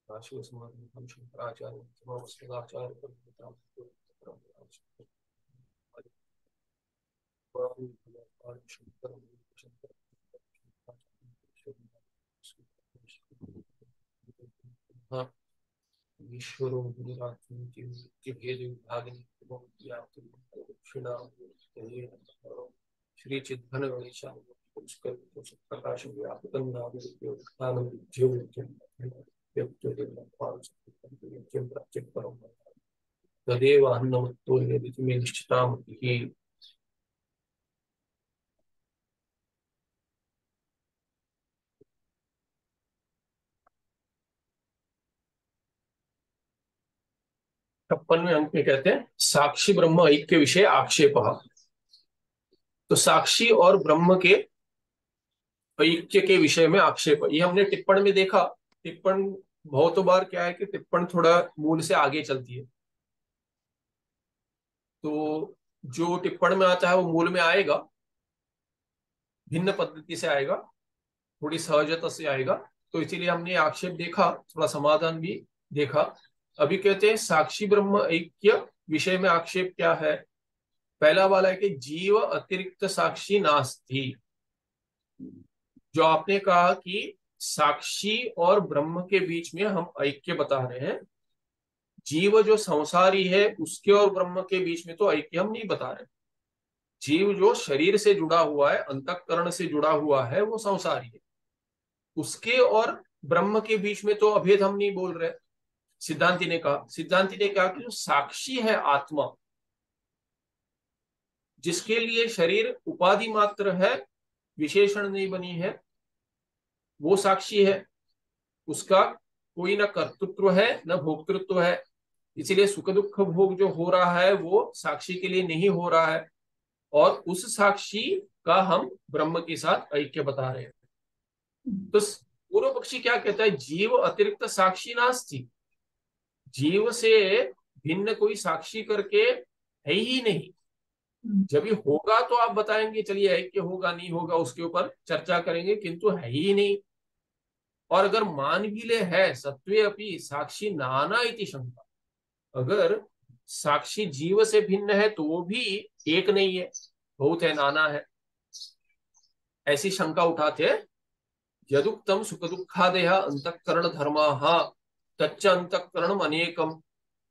राशि हम शंकराचार्य सदाचार्य ईश्वरो भेद विभागिनी श्री चिद्घन गणेशा प्रकाश व्यापकं तदेव अन्नमत्तो यदि मे निश्चिता मतिः। छप्पन में अंक में कहते हैं साक्षी ब्रह्म ऐक्य विषय आक्षेप। तो साक्षी और ब्रह्म के ऐक्य के विषय में आक्षेप, ये हमने टिप्पण में देखा। टिप्पण बहुत बार क्या है कि टिप्पण थोड़ा मूल से आगे चलती है, तो जो टिप्पण में आता है वो मूल में आएगा, भिन्न पद्धति से आएगा, थोड़ी सहजता से आएगा। तो इसीलिए हमने आक्षेप देखा, थोड़ा समाधान भी देखा। अभी कहते हैं साक्षी ब्रह्म ऐक्य विषय में आक्षेप क्या है। पहला वाला है कि जीव अतिरिक्त साक्षी नास्ति। जो आपने कहा कि साक्षी और ब्रह्म के बीच में हम ऐक्य बता रहे हैं, जीव जो संसारी है उसके और ब्रह्म के बीच में तो ऐक्य हम नहीं बता रहे। जीव जो शरीर से जुड़ा हुआ है, अंतःकरण से जुड़ा हुआ है, वो संसारी है। उसके और ब्रह्म के बीच में तो अभेद हम नहीं बोल रहे। सिद्धांति ने कहा कि जो साक्षी है आत्मा, जिसके लिए शरीर उपाधि मात्र है, विशेषण नहीं बनी है, वो साक्षी है। उसका कोई न कर्तृत्व है न भोक्तृत्व है। इसीलिए सुख दुख भोग जो हो रहा है वो साक्षी के लिए नहीं हो रहा है। और उस साक्षी का हम ब्रह्म के साथ ऐक्य बता रहे हैं। तो पूर्व पक्षी क्या कहता है, जीव अतिरिक्त साक्षी नास्ति। जीव से भिन्न कोई साक्षी करके है ही नहीं। जब ये होगा तो आप बताएंगे, चलिए ऐक्य होगा नहीं होगा उसके ऊपर चर्चा करेंगे, किंतु है ही नहीं। और अगर मान भी ले है सत्वे अपि साक्षी नाना इति शंका, अगर साक्षी जीव से भिन्न है तो वो भी एक नहीं है, बहुत है, नाना है, ऐसी शंका उठाते हैं। यदुक्तम सुख दुखादय अंतःकरण धर्माः तच्च अंतःकरणम अनेकम।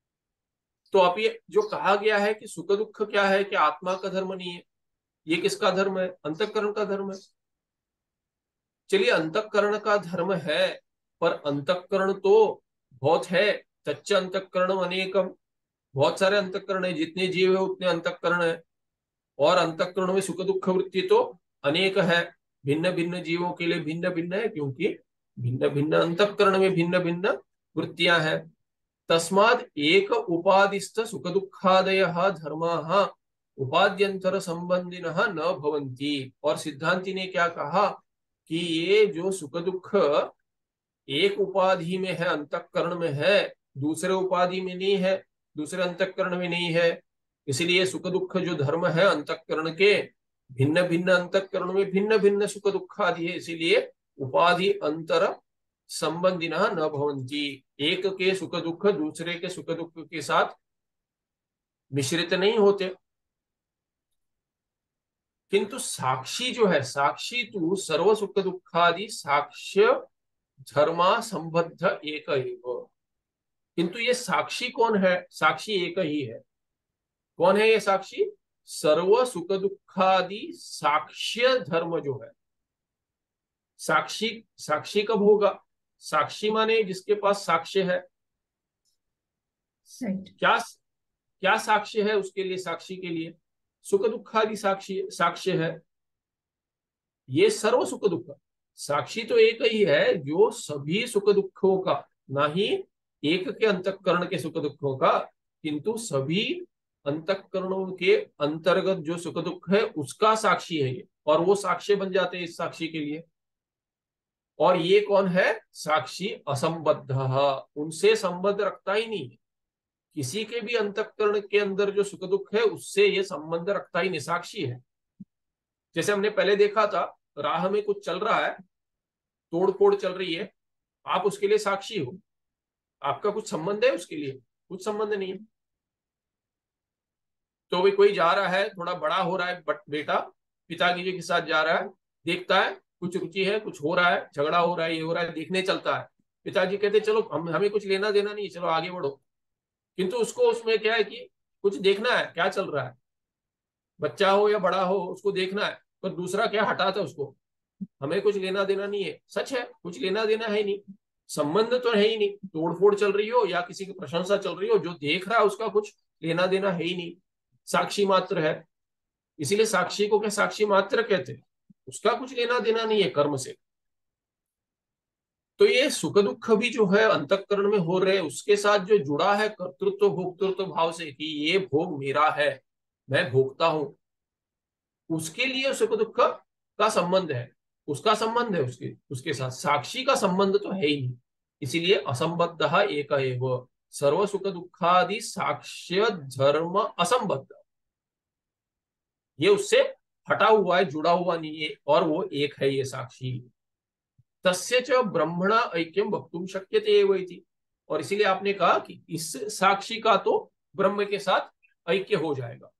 तो अब ये जो कहा गया है कि सुख दुख क्या है, कि आत्मा का धर्म नहीं है, ये किसका धर्म है, अंतःकरण का धर्म है। चलिए अंतःकरण का धर्म है, पर अंतःकरण तो बहुत है। तच्च अंतःकरणम अनेकम, बहुत सारे अंतःकरण है, जितने जीव है उतने अंतःकरण है। और अंतःकरण में सुख दुख वृत्ति तो अनेक है, भिन्न भिन्न जीवों के लिए भिन्न भिन्न है, क्योंकि भिन्न भिन्न अंतःकरण में भिन्न भिन्न वृत्तियां हैं। तस्माद एक उपादिस्थ सुख दुखादय धर्माः उपाद्यंतर संबंधिनः न भवन्ति। और सिद्धांति ने क्या कहा कि ये जो सुख दुख एक उपाधि में है, अंतःकरण में है, दूसरे उपाधि में नहीं है, दूसरे अंतःकरण में नहीं है। इसलिए सुख दुख जो धर्म है अंतःकरण के, भिन्न भिन्न अंतःकरण में भिन्न भिन्न सुख दुख आदि है, इसीलिए उपाधि अंतर संबंधी न भवंती। एक के सुख दुख दूसरे के सुख दुख के साथ मिश्रित नहीं होते। किंतु साक्षी जो है, साक्षी तू सर्व सुख दुखादि साक्ष्य धर्मा संबद्ध एक एव। किंतु ये साक्षी कौन है, साक्षी एक ही है। कौन है ये साक्षी, सर्व सुख दुखादि साक्ष्य धर्म जो है। साक्षी, साक्षी कब होगा, साक्षी माने जिसके पास साक्ष्य है। राइट। क्या क्या साक्ष्य है उसके लिए, साक्षी के लिए सुख दुखादि साक्षी साक्ष्य है। ये सर्व सुख दुख, साक्षी तो एक ही है जो सभी सुख दुखों का, ना ही एक के अंतःकरण के सुख दुखों का, किंतु सभी अंतःकरणों के अंतर्गत जो सुख दुख है उसका साक्षी है ये। और वो साक्ष्य बन जाते हैं इस साक्षी के लिए। और ये कौन है, साक्षी असंबद्ध, उनसे संबंध रखता ही नहीं। किसी के भी अंतःकरण के अंदर जो सुख दुख है उससे ये संबंध रखता ही नहीं, साक्षी है। जैसे हमने पहले देखा था, राह में कुछ चल रहा है, तोड़ फोड़ चल रही है, आप उसके लिए साक्षी हो। आपका कुछ संबंध है उसके लिए? कुछ संबंध नहीं है। तो भाई कोई जा रहा है, थोड़ा बड़ा हो रहा है बेटा, पिताजी जी के साथ जा रहा है, देखता है कुछ रुचि है, कुछ हो रहा है, झगड़ा हो रहा है, ये हो रहा है, देखने चलता है। पिताजी कहते चलो, हम हमें कुछ लेना देना नहीं, चलो आगे बढ़ो। किंतु उसको उसमें क्या है कि कुछ देखना है क्या चल रहा है, बच्चा हो या बड़ा हो उसको देखना है। पर दूसरा क्या हटाता है उसको, हमें कुछ लेना देना नहीं है। सच है, कुछ लेना देना है नहीं, संबंध तो है ही नहीं। तोड़फोड़ चल रही हो या किसी की प्रशंसा चल रही हो, जो देख रहा है उसका कुछ लेना देना है ही नहीं, साक्षी मात्र है। इसीलिए साक्षी को क्या साक्षी मात्र कहते हैं, उसका कुछ लेना देना नहीं है कर्म से। तो ये सुख दुख भी जो है अंतःकरण में हो रहे हैं, उसके साथ जो जुड़ा है कर्तृत्व भोक्तृत्व भाव से कि ये भोग मेरा है, मैं भोगता हूं, उसके लिए सुख दुख का संबंध है, उसका संबंध है उसके उसके साथ। साक्षी का संबंध तो है ही नहीं। इसीलिए असंबद्ध एक एव सर्व सुख दुखादि साक्ष्य धर्म असंबद्ध, ये उससे हटा हुआ है, जुड़ा हुआ नहीं है, और वो एक है ये साक्षी। तस्य च ब्रह्मणा ऐक्यम वक्तुम शक्यते एव इति। और इसीलिए आपने कहा कि इस साक्षी का तो ब्रह्म के साथ ऐक्य हो जाएगा।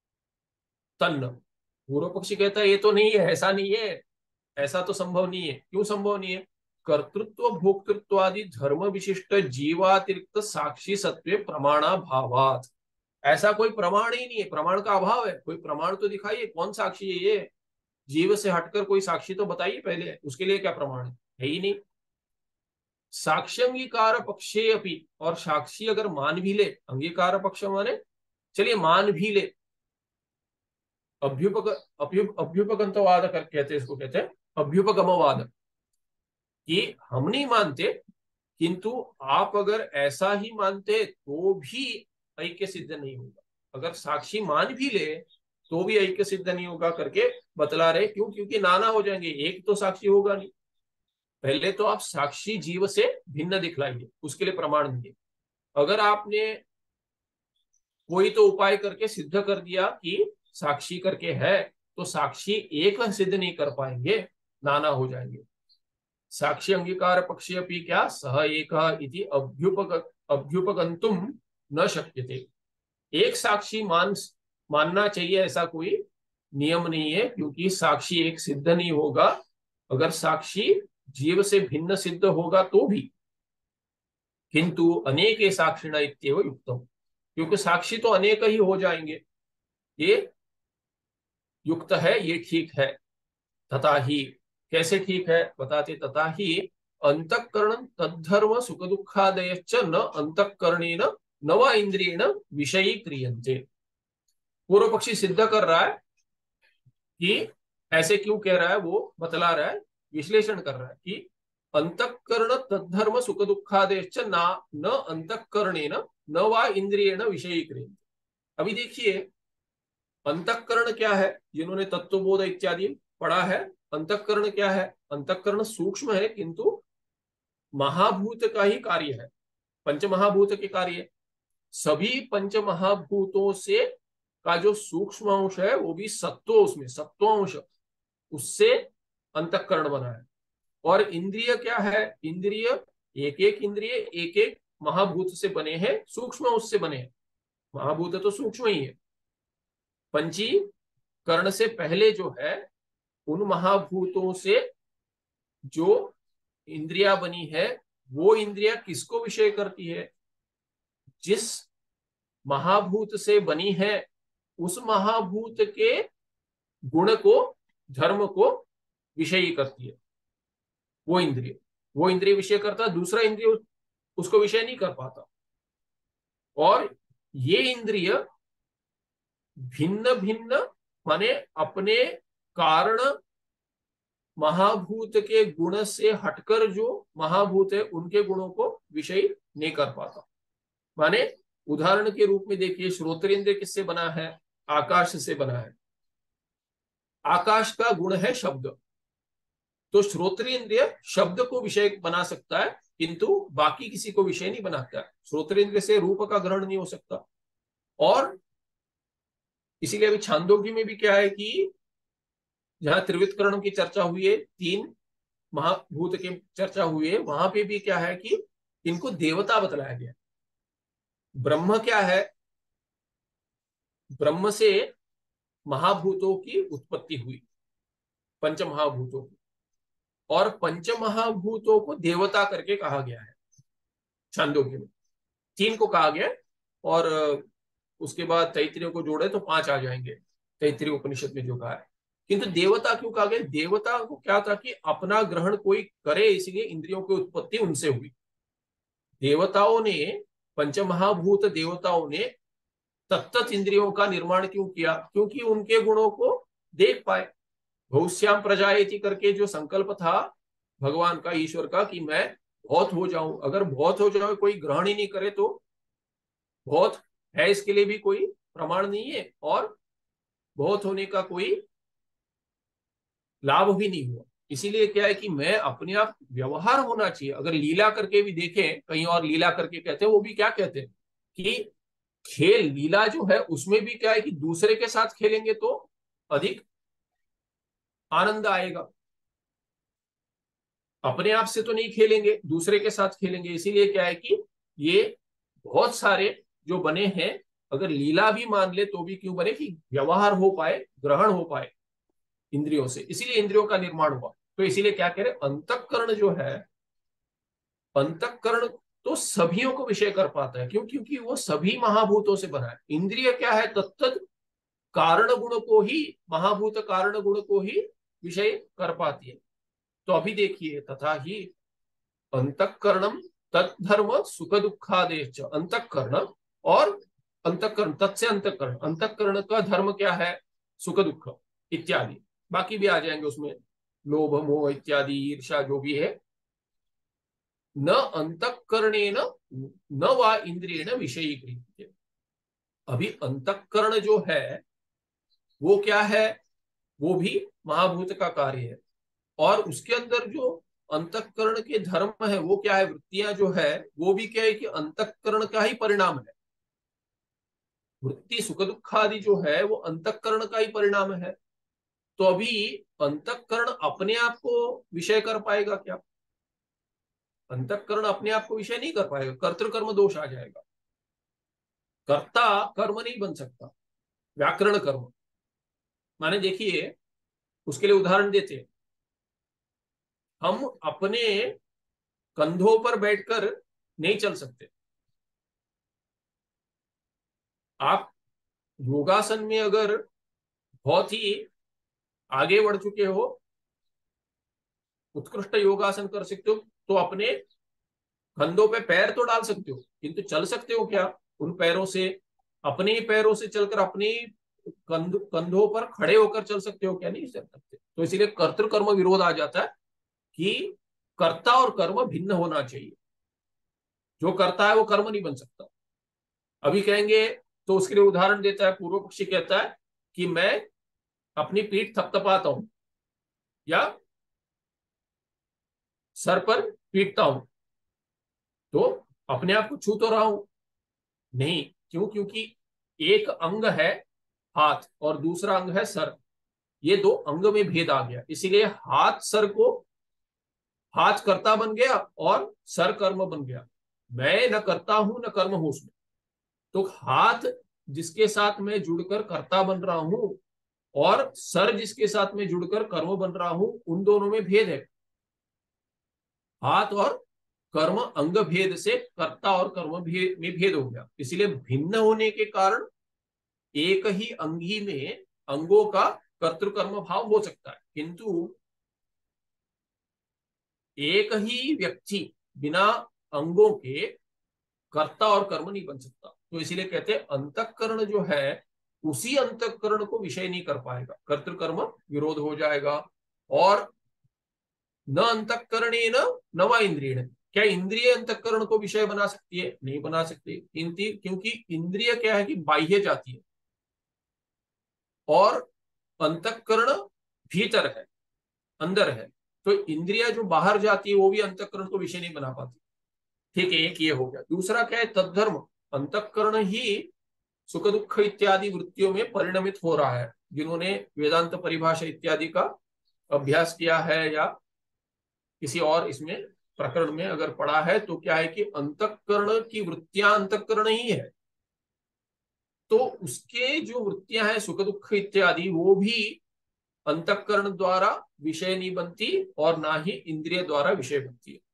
तन्न, पूर्व पक्षी कहता है ये तो नहीं है, ऐसा नहीं है, ऐसा तो संभव नहीं है। क्यों संभव नहीं है? कर्तृत्व भोक्तृत्व आदि धर्म विशिष्ट जीवातिरिक्त साक्षी सत्व प्रमाणा भावात, ऐसा कोई प्रमाण ही नहीं है, प्रमाण का अभाव है। कोई प्रमाण तो दिखाइए, कौन साक्षी है ये? जीव से हटकर कोई साक्षी तो बताइए पहले, उसके लिए क्या प्रमाण है ही नहीं। साक्ष्य अंगीकार पक्षे अपि, और साक्षी अगर मान भी ले, अंगीकार पक्ष माने चलिए मान भी ले, अभ्युपग अभ्युपगंतवाद कर कहते हैं इसको, कहते हैं अभ्युपगमवाद, कि हम नहीं मानते, किंतु आप अगर ऐसा ही मानते तो भी ऐक्य सिद्ध नहीं होगा। अगर साक्षी मान भी ले तो भी ऐक्य सिद्ध नहीं होगा करके बतला रहे। क्यों? क्योंकि नाना हो जाएंगे, एक तो साक्षी होगा नहीं। पहले तो आप साक्षी जीव से भिन्न दिखलाइए, उसके लिए प्रमाण दीजिए। अगर आपने कोई तो उपाय करके सिद्ध कर दिया कि साक्षी करके है, तो साक्षी एक सिद्ध नहीं कर पाएंगे, नाना हो जाएंगे। साक्षी अंगीकार पक्षी अपनी क्या सह एक इति अभ्युपगंतुम न शक्यते। एक साक्षी मानना चाहिए, ऐसा कोई नियम नहीं है, क्योंकि साक्षी एक सिद्ध नहीं होगा। अगर साक्षी जीव से भिन्न सिद्ध होगा तो भी, किंतु अनेक साक्षिण इत्येव युक्तम, क्योंकि साक्षी तो अनेक ही हो जाएंगे, ये युक्त है, ये ठीक है। तथा ही, कैसे ठीक है बताते, तथा ही अंतःकरण तद्धर्म सुख दुखादय न अंतःकरणेन नवा इंद्रियेण विषयी क्रियन्ते। पूर्व पक्षी सिद्ध कर रहा है कि ऐसे क्यों कह रहा है, वो बतला रहा है, विश्लेषण कर रहा है कि अंतःकरण तद्धर्म सुख दुखादय ना न अंतःकरणेन न वा इंद्रियेण विषयी क्रियन्ते। अभी देखिए, अंतःकरण क्या है? जिन्होंने तत्वबोध इत्यादि पढ़ा है, अंतःकरण क्या है? अंतःकरण सूक्ष्म है, किंतु महाभूत का ही कार्य है, पंचमहाभूत के कार्य। सभी पंचमहाभूतों से का जो सूक्ष्म अंश है वो भी सत्व, उसमें सत्वांश, उससे अंतःकरण बना है। और इंद्रिय क्या है? इंद्रिय एक एक इंद्रिय एक एक महाभूत से बने हैं, सूक्ष्म उससे बने हैं। महाभूत तो सूक्ष्म ही है। पंचीकरण से पहले जो है, उन महाभूतों से जो इंद्रिया बनी है, वो इंद्रिया किसको विषय करती है? जिस महाभूत से बनी है, उस महाभूत के गुण को, धर्म को विषयी करती है वो इंद्रिय। वो इंद्रिय विषय करता, दूसरा इंद्रिय उसको विषय नहीं कर पाता। और ये इंद्रिय भिन्न भिन्न माने अपने कारण महाभूत के गुण से हटकर जो महाभूत है उनके गुणों को विषय नहीं कर पाता। माने उदाहरण के रूप में देखिए, श्रोत्रेंद्र किससे बना है? आकाश से बना है। आकाश का गुण है शब्द, तो श्रोत्रेंद्रिय शब्द को विषय बना सकता है, किंतु बाकी किसी को विषय नहीं बनाता है। श्रोत्रेंद्र से रूप का ग्रहण नहीं हो सकता। और इसीलिए अभी छांदोग्य में भी क्या है कि जहां त्रिवितकरण की चर्चा हुई है, तीन महाभूत की चर्चा हुई है, वहां पे भी क्या है कि इनको देवता बतलाया गया। ब्रह्म क्या है? ब्रह्म से महाभूतों की उत्पत्ति हुई, पंच महाभूतों की, और पंच महाभूतों को देवता करके कहा गया है छांदोग्य में। तीन को कहा गया, और उसके बाद तैत्तिरीय को जोड़े तो 5 आ जाएंगे, तैत्तिरीय उपनिषद में जो कहा है। किंतु देवता क्यों कहा गया? देवता को क्या था कि अपना ग्रहण कोई करे, इसलिए इंद्रियों की उत्पत्ति उनसे हुई। देवताओं ने, पंचमहाभूत देवताओं ने तत्त इंद्रियों का निर्माण क्यों किया? क्योंकि उनके गुणों को देख पाए। बहुश्याम प्रजायति करके जो संकल्प था भगवान का, ईश्वर का, कि मैं बहुत हो जाऊं। अगर बहुत हो जाए, कोई ग्रहण ही नहीं करे तो बहुत है, इसके लिए भी कोई प्रमाण नहीं है, और बहुत होने का कोई लाभ भी नहीं हुआ। इसीलिए क्या है कि मैं अपने आप व्यवहार होना चाहिए। अगर लीला करके भी देखें, कहीं और लीला करके कहते हैं, वो भी क्या कहते हैं कि खेल लीला जो है उसमें भी क्या है कि दूसरे के साथ खेलेंगे तो अधिक आनंद आएगा। अपने आप से तो नहीं खेलेंगे, दूसरे के साथ खेलेंगे। इसीलिए क्या है कि ये बहुत सारे जो बने हैं, अगर लीला भी मान ले तो भी क्यों बने? कि व्यवहार हो पाए, ग्रहण हो पाए इंद्रियों से, इसीलिए इंद्रियों का निर्माण हुआ। तो इसीलिए क्या कह रहे, अंतःकरण जो है, अंतःकरण तो सभियों को विषय कर पाता है। क्यों? क्योंकि वो सभी महाभूतों से बना है। इंद्रिय क्या है? तत्त कारण गुण को ही, महाभूत कारण गुण को ही विषय कर पाती है। तो अभी देखिए, तथा ही अंतःकरणम तद्धर्म सुख दुखादेश। अंतःकरण और अंतःकरण, तत्से अंतःकरण, अंतःकरण का धर्म क्या है? सुख दुख इत्यादि। बाकी भी आ जाएंगे उसमें, लोभ मोह इत्यादि, ईर्षा, जो भी है। न अंतःकरणेन न वा इंद्रियेण विषयीक्रियते। अभी अंतःकरण जो है वो क्या है? वो भी महाभूत का कार्य है, और उसके अंदर जो अंतःकरण के धर्म है वो क्या है? वृत्तियां जो है वो भी क्या है कि अंतःकरण का ही परिणाम है। वृत्ति सुख दुख आदि जो है वो अंतःकरण का ही परिणाम है। तो अभी अंतःकरण अपने आप को विषय कर पाएगा क्या? अंतःकरण अपने आप को विषय नहीं कर पाएगा, कर्तृकर्म दोष आ जाएगा। कर्ता कर्म नहीं बन सकता, व्याकरण कर्म। माने देखिए, उसके लिए उदाहरण देते हैं। हम अपने कंधों पर बैठकर नहीं चल सकते। आप योगासन में अगर बहुत ही आगे बढ़ चुके हो, उत्कृष्ट योगासन कर सकते हो, तो अपने कंधों पे पैर तो डाल सकते हो, किंतु चल सकते हो क्या उन पैरों से? अपने ही पैरों से चलकर अपने कंधों पर खड़े होकर चल सकते हो क्या? नहीं चल सकते। तो इसीलिए कर्तृकर्म विरोध आ जाता है कि कर्ता और कर्म भिन्न होना चाहिए। जो करता है वो कर्म नहीं बन सकता। अभी कहेंगे, तो उसके लिए उदाहरण देता है, पूर्व पक्षी कहता है कि मैं अपनी पीठ थपथपाता हूं या सर पर पीटता हूं, तो अपने आप को छू तो रहा हूं? नहीं। क्यों? क्योंकि एक अंग है हाथ और दूसरा अंग है सर। ये दो अंग में भेद आ गया, इसीलिए हाथ सर को, हाथ कर्ता बन गया और सर कर्म बन गया। मैं न करता हूं न कर्म हूं उसमें। तो हाथ जिसके साथ मैं जुड़कर कर्ता बन रहा हूं, और सर जिसके साथ में जुड़कर कर्म बन रहा हूं, उन दोनों में भेद है। हाथ और कर्म अंग भेद से कर्ता और कर्म में भेद हो गया। इसलिए भिन्न होने के कारण एक ही अंगी में अंगों का कर्तृकर्म भाव हो सकता है, किंतु एक ही व्यक्ति बिना अंगों के कर्ता और कर्म नहीं बन सकता। तो इसीलिए कहते हैं अंतःकरण जो है उसी अंतःकरण को विषय नहीं कर पाएगा, कर्तृकर्म विरोध हो जाएगा। और न अंतःकरणेन न वा इंद्रियेण। क्या इंद्रिय अंतःकरण को विषय बना सकती है? नहीं बना सकती। क्योंकि इंद्रिय क्या है कि बाह्य जाती है, और अंतःकरण भीतर है, अंदर है। तो इंद्रिया जो बाहर जाती है वो भी अंतःकरण को विषय नहीं बना पाती। ठीक है, एक ये हो गया। दूसरा क्या है? तद्धर्म। अंतःकरण ही सुख दुख इत्यादि वृत्तियों में परिणमित हो रहा है। जिन्होंने वेदांत परिभाषा इत्यादि का अभ्यास किया है या किसी और इसमें प्रकरण में अगर पढ़ा है तो क्या है कि अंतःकरण की वृत्तियां अंतःकरण ही है, तो उसके जो वृत्तियां हैं सुख दुख इत्यादि वो भी अंतःकरण द्वारा विषय नहीं बनती और ना ही इंद्रिय द्वारा विषय बनती है।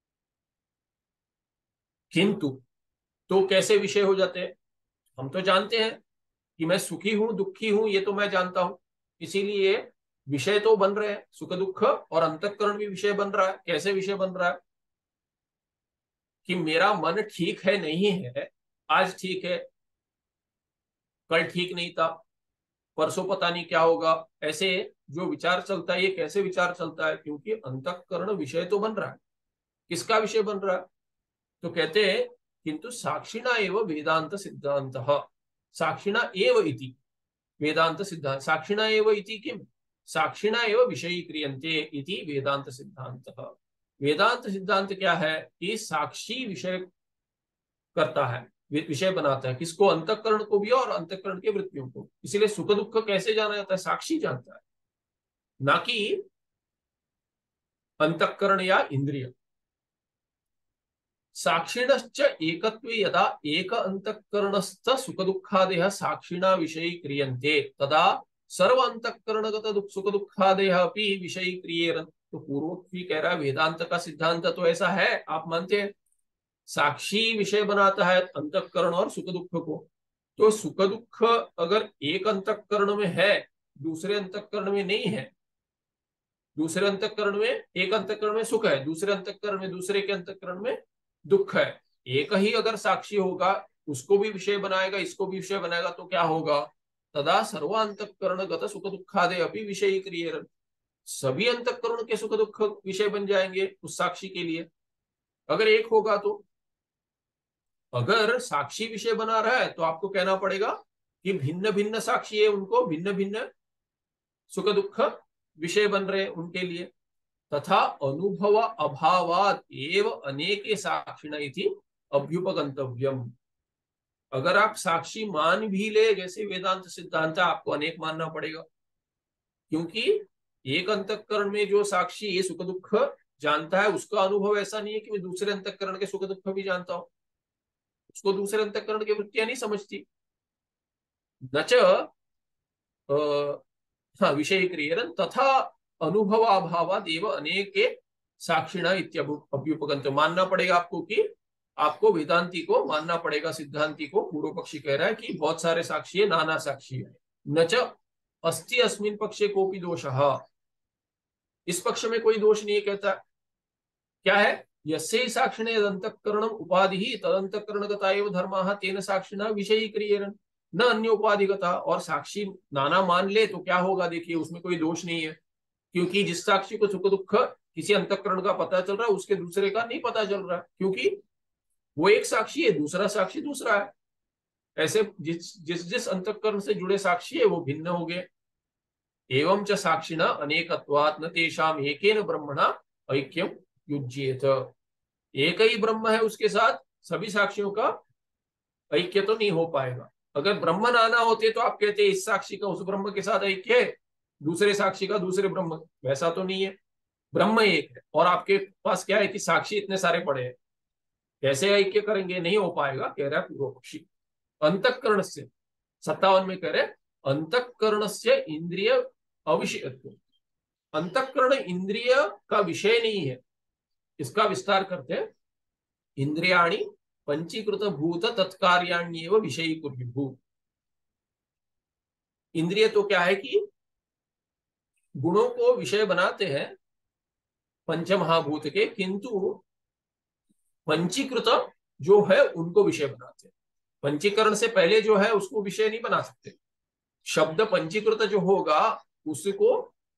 किंतु तो कैसे विषय हो जाते हैं? हम तो जानते हैं कि मैं सुखी हूं दुखी हूं, ये तो मैं जानता हूं, इसीलिए विषय तो बन रहे हैं सुख दुख, और अंतःकरण भी विषय बन रहा है। कैसे विषय बन रहा है? कि मेरा मन ठीक है नहीं है, आज ठीक है कल ठीक नहीं था, परसों पता नहीं क्या होगा, ऐसे जो विचार चलता है ये कैसे विचार चलता है? क्योंकि अंतःकरण विषय तो बन रहा है। किसका विषय बन रहा है? तो कहते हैं किंतु साक्षिणा एव वेदांत सिद्धांत, साक्षिणा एव इति वेदांत सिद्धांत, साक्षिणा एव इति किम, साक्षिणा एव विषयी क्रियन्ते इति वेदांत सिद्धांत। वेदांत सिद्धांत क्या है कि साक्षी विषय करता है, विषय बनाता है, किसको? अंतःकरण को भी और अंतःकरण के वृत्तियों को। इसीलिए सुख दुख कैसे जाना जाता है? साक्षी जानता है, ना कि अंतःकरण या इंद्रिय। साक्षिणश्च एकत्वे यदा एक अंतःकरणस्थ सुख दुखादयः साक्षिणा विषयी क्रियन्ते तदा सर्व अंतःकरणगत सुख दुखादयः अपि विषयी क्रियेरन्। तो पूर्वोक्ति कह रहा है वेदांत का सिद्धांत तो ऐसा है, आप मानते हैं साक्षी विषय बनाता है अंतःकरण और सुख दुख को। तो सुख दुख अगर एक अंतःकरण में है दूसरे अंतःकरण में नहीं है, दूसरे अंतःकरण में एक अंतःकरण में सुख है, दूसरे अंतःकरण में दूसरे के अंतःकरण में दुख है, एक ही अगर साक्षी होगा उसको भी विषय बनाएगा इसको भी विषय बनाएगा, तो क्या होगा? तदा सर्वांतकरण गत सुख दुखादे अपनी विषय क्रिय, सभी अंतःकरण के सुख दुख विषय बन जाएंगे उस साक्षी के लिए अगर एक होगा तो। अगर साक्षी विषय बना रहा है तो आपको कहना पड़ेगा कि भिन्न भिन्न साक्षी है, उनको भिन्न भिन्न सुख दुख विषय बन रहे हैं उनके लिए। तथा अनुभव अभावात एव अनेके साक्षिण इति अभ्युपगंतव्यम। अगर आप साक्षी मान भी ले जैसे वेदांत सिद्धांत आपको अनेक मानना पड़ेगा, क्योंकि एक अंतःकरण में जो साक्षी ये सुख दुख जानता है उसका अनुभव ऐसा नहीं है कि मैं दूसरे अंतःकरण के सुख दुख भी जानता हूं, उसको दूसरे अंतःकरण की वृत्तियां नहीं समझती। न च हाँ विषय क्रियरन तथा अनुभवाभावाद एव अनेके साक्षिणा इत्यभ्युपगंत। मानना पड़ेगा आपको कि आपको वेदांती को मानना पड़ेगा, सिद्धांति को। पूर्व पक्षी कह रहा है कि बहुत सारे साक्षी है, नाना साक्षी है। न च अस्ति अस्मिन् पक्षे कोपि दोषः, इस पक्ष में कोई दोष नहीं है। कहता क्या है? यस्य साक्षिणे यदंतःकरणम उपाधि तदंतःकरणगता एव धर्माः तेन साक्षिणा विषयी क्रियेरन् न अन्य उपाधिगता। और साक्षी नाना मान ले तो क्या होगा? देखिए उसमें कोई दोष नहीं है, क्योंकि जिस साक्षी को सुख दुख किसी अंतःकरण का पता चल रहा है उसके दूसरे का नहीं पता चल रहा है, क्योंकि वो एक साक्षी है दूसरा साक्षी दूसरा है। ऐसे जिस जिस जिस अंतःकरण से जुड़े साक्षी है वो भिन्न हो गए। एवं च साक्षिणा अनेकत्वात् न तेषाम एकेन ब्रह्मणा ऐक्यम युज्येत। एक ही ब्रह्म है उसके साथ सभी साक्षियों का ऐक्य तो नहीं हो पाएगा। अगर ब्रह्म नाना होते तो आप कहते इस साक्षी का उस ब्रह्म के साथ ऐक्य है, दूसरे साक्षी का दूसरे ब्रह्म, वैसा तो नहीं है। ब्रह्म एक है और आपके पास क्या है कि साक्षी इतने सारे पड़े हैं, कैसे ऐक्य करेंगे? नहीं हो पाएगा, कह रहा है पूर्व पक्षी। अंतःकरण से 57 में कह रहे अंतःकरण से इंद्रिय अविषयत्व, अंतःकरण इंद्रिय का विषय नहीं है। इसका विस्तार करते हैं, इंद्रियाणि पंचीकृत भूत तत्कार्याण्येव विषयी कुर्युः। इंद्रिय तो क्या है कि गुणों को विषय बनाते हैं पंचमहाभूत के, किंतु पंचीकृत जो है उनको विषय बनाते हैं। पंचीकरण से पहले जो है उसको विषय नहीं बना सकते। शब्द पंचीकृत जो होगा उसको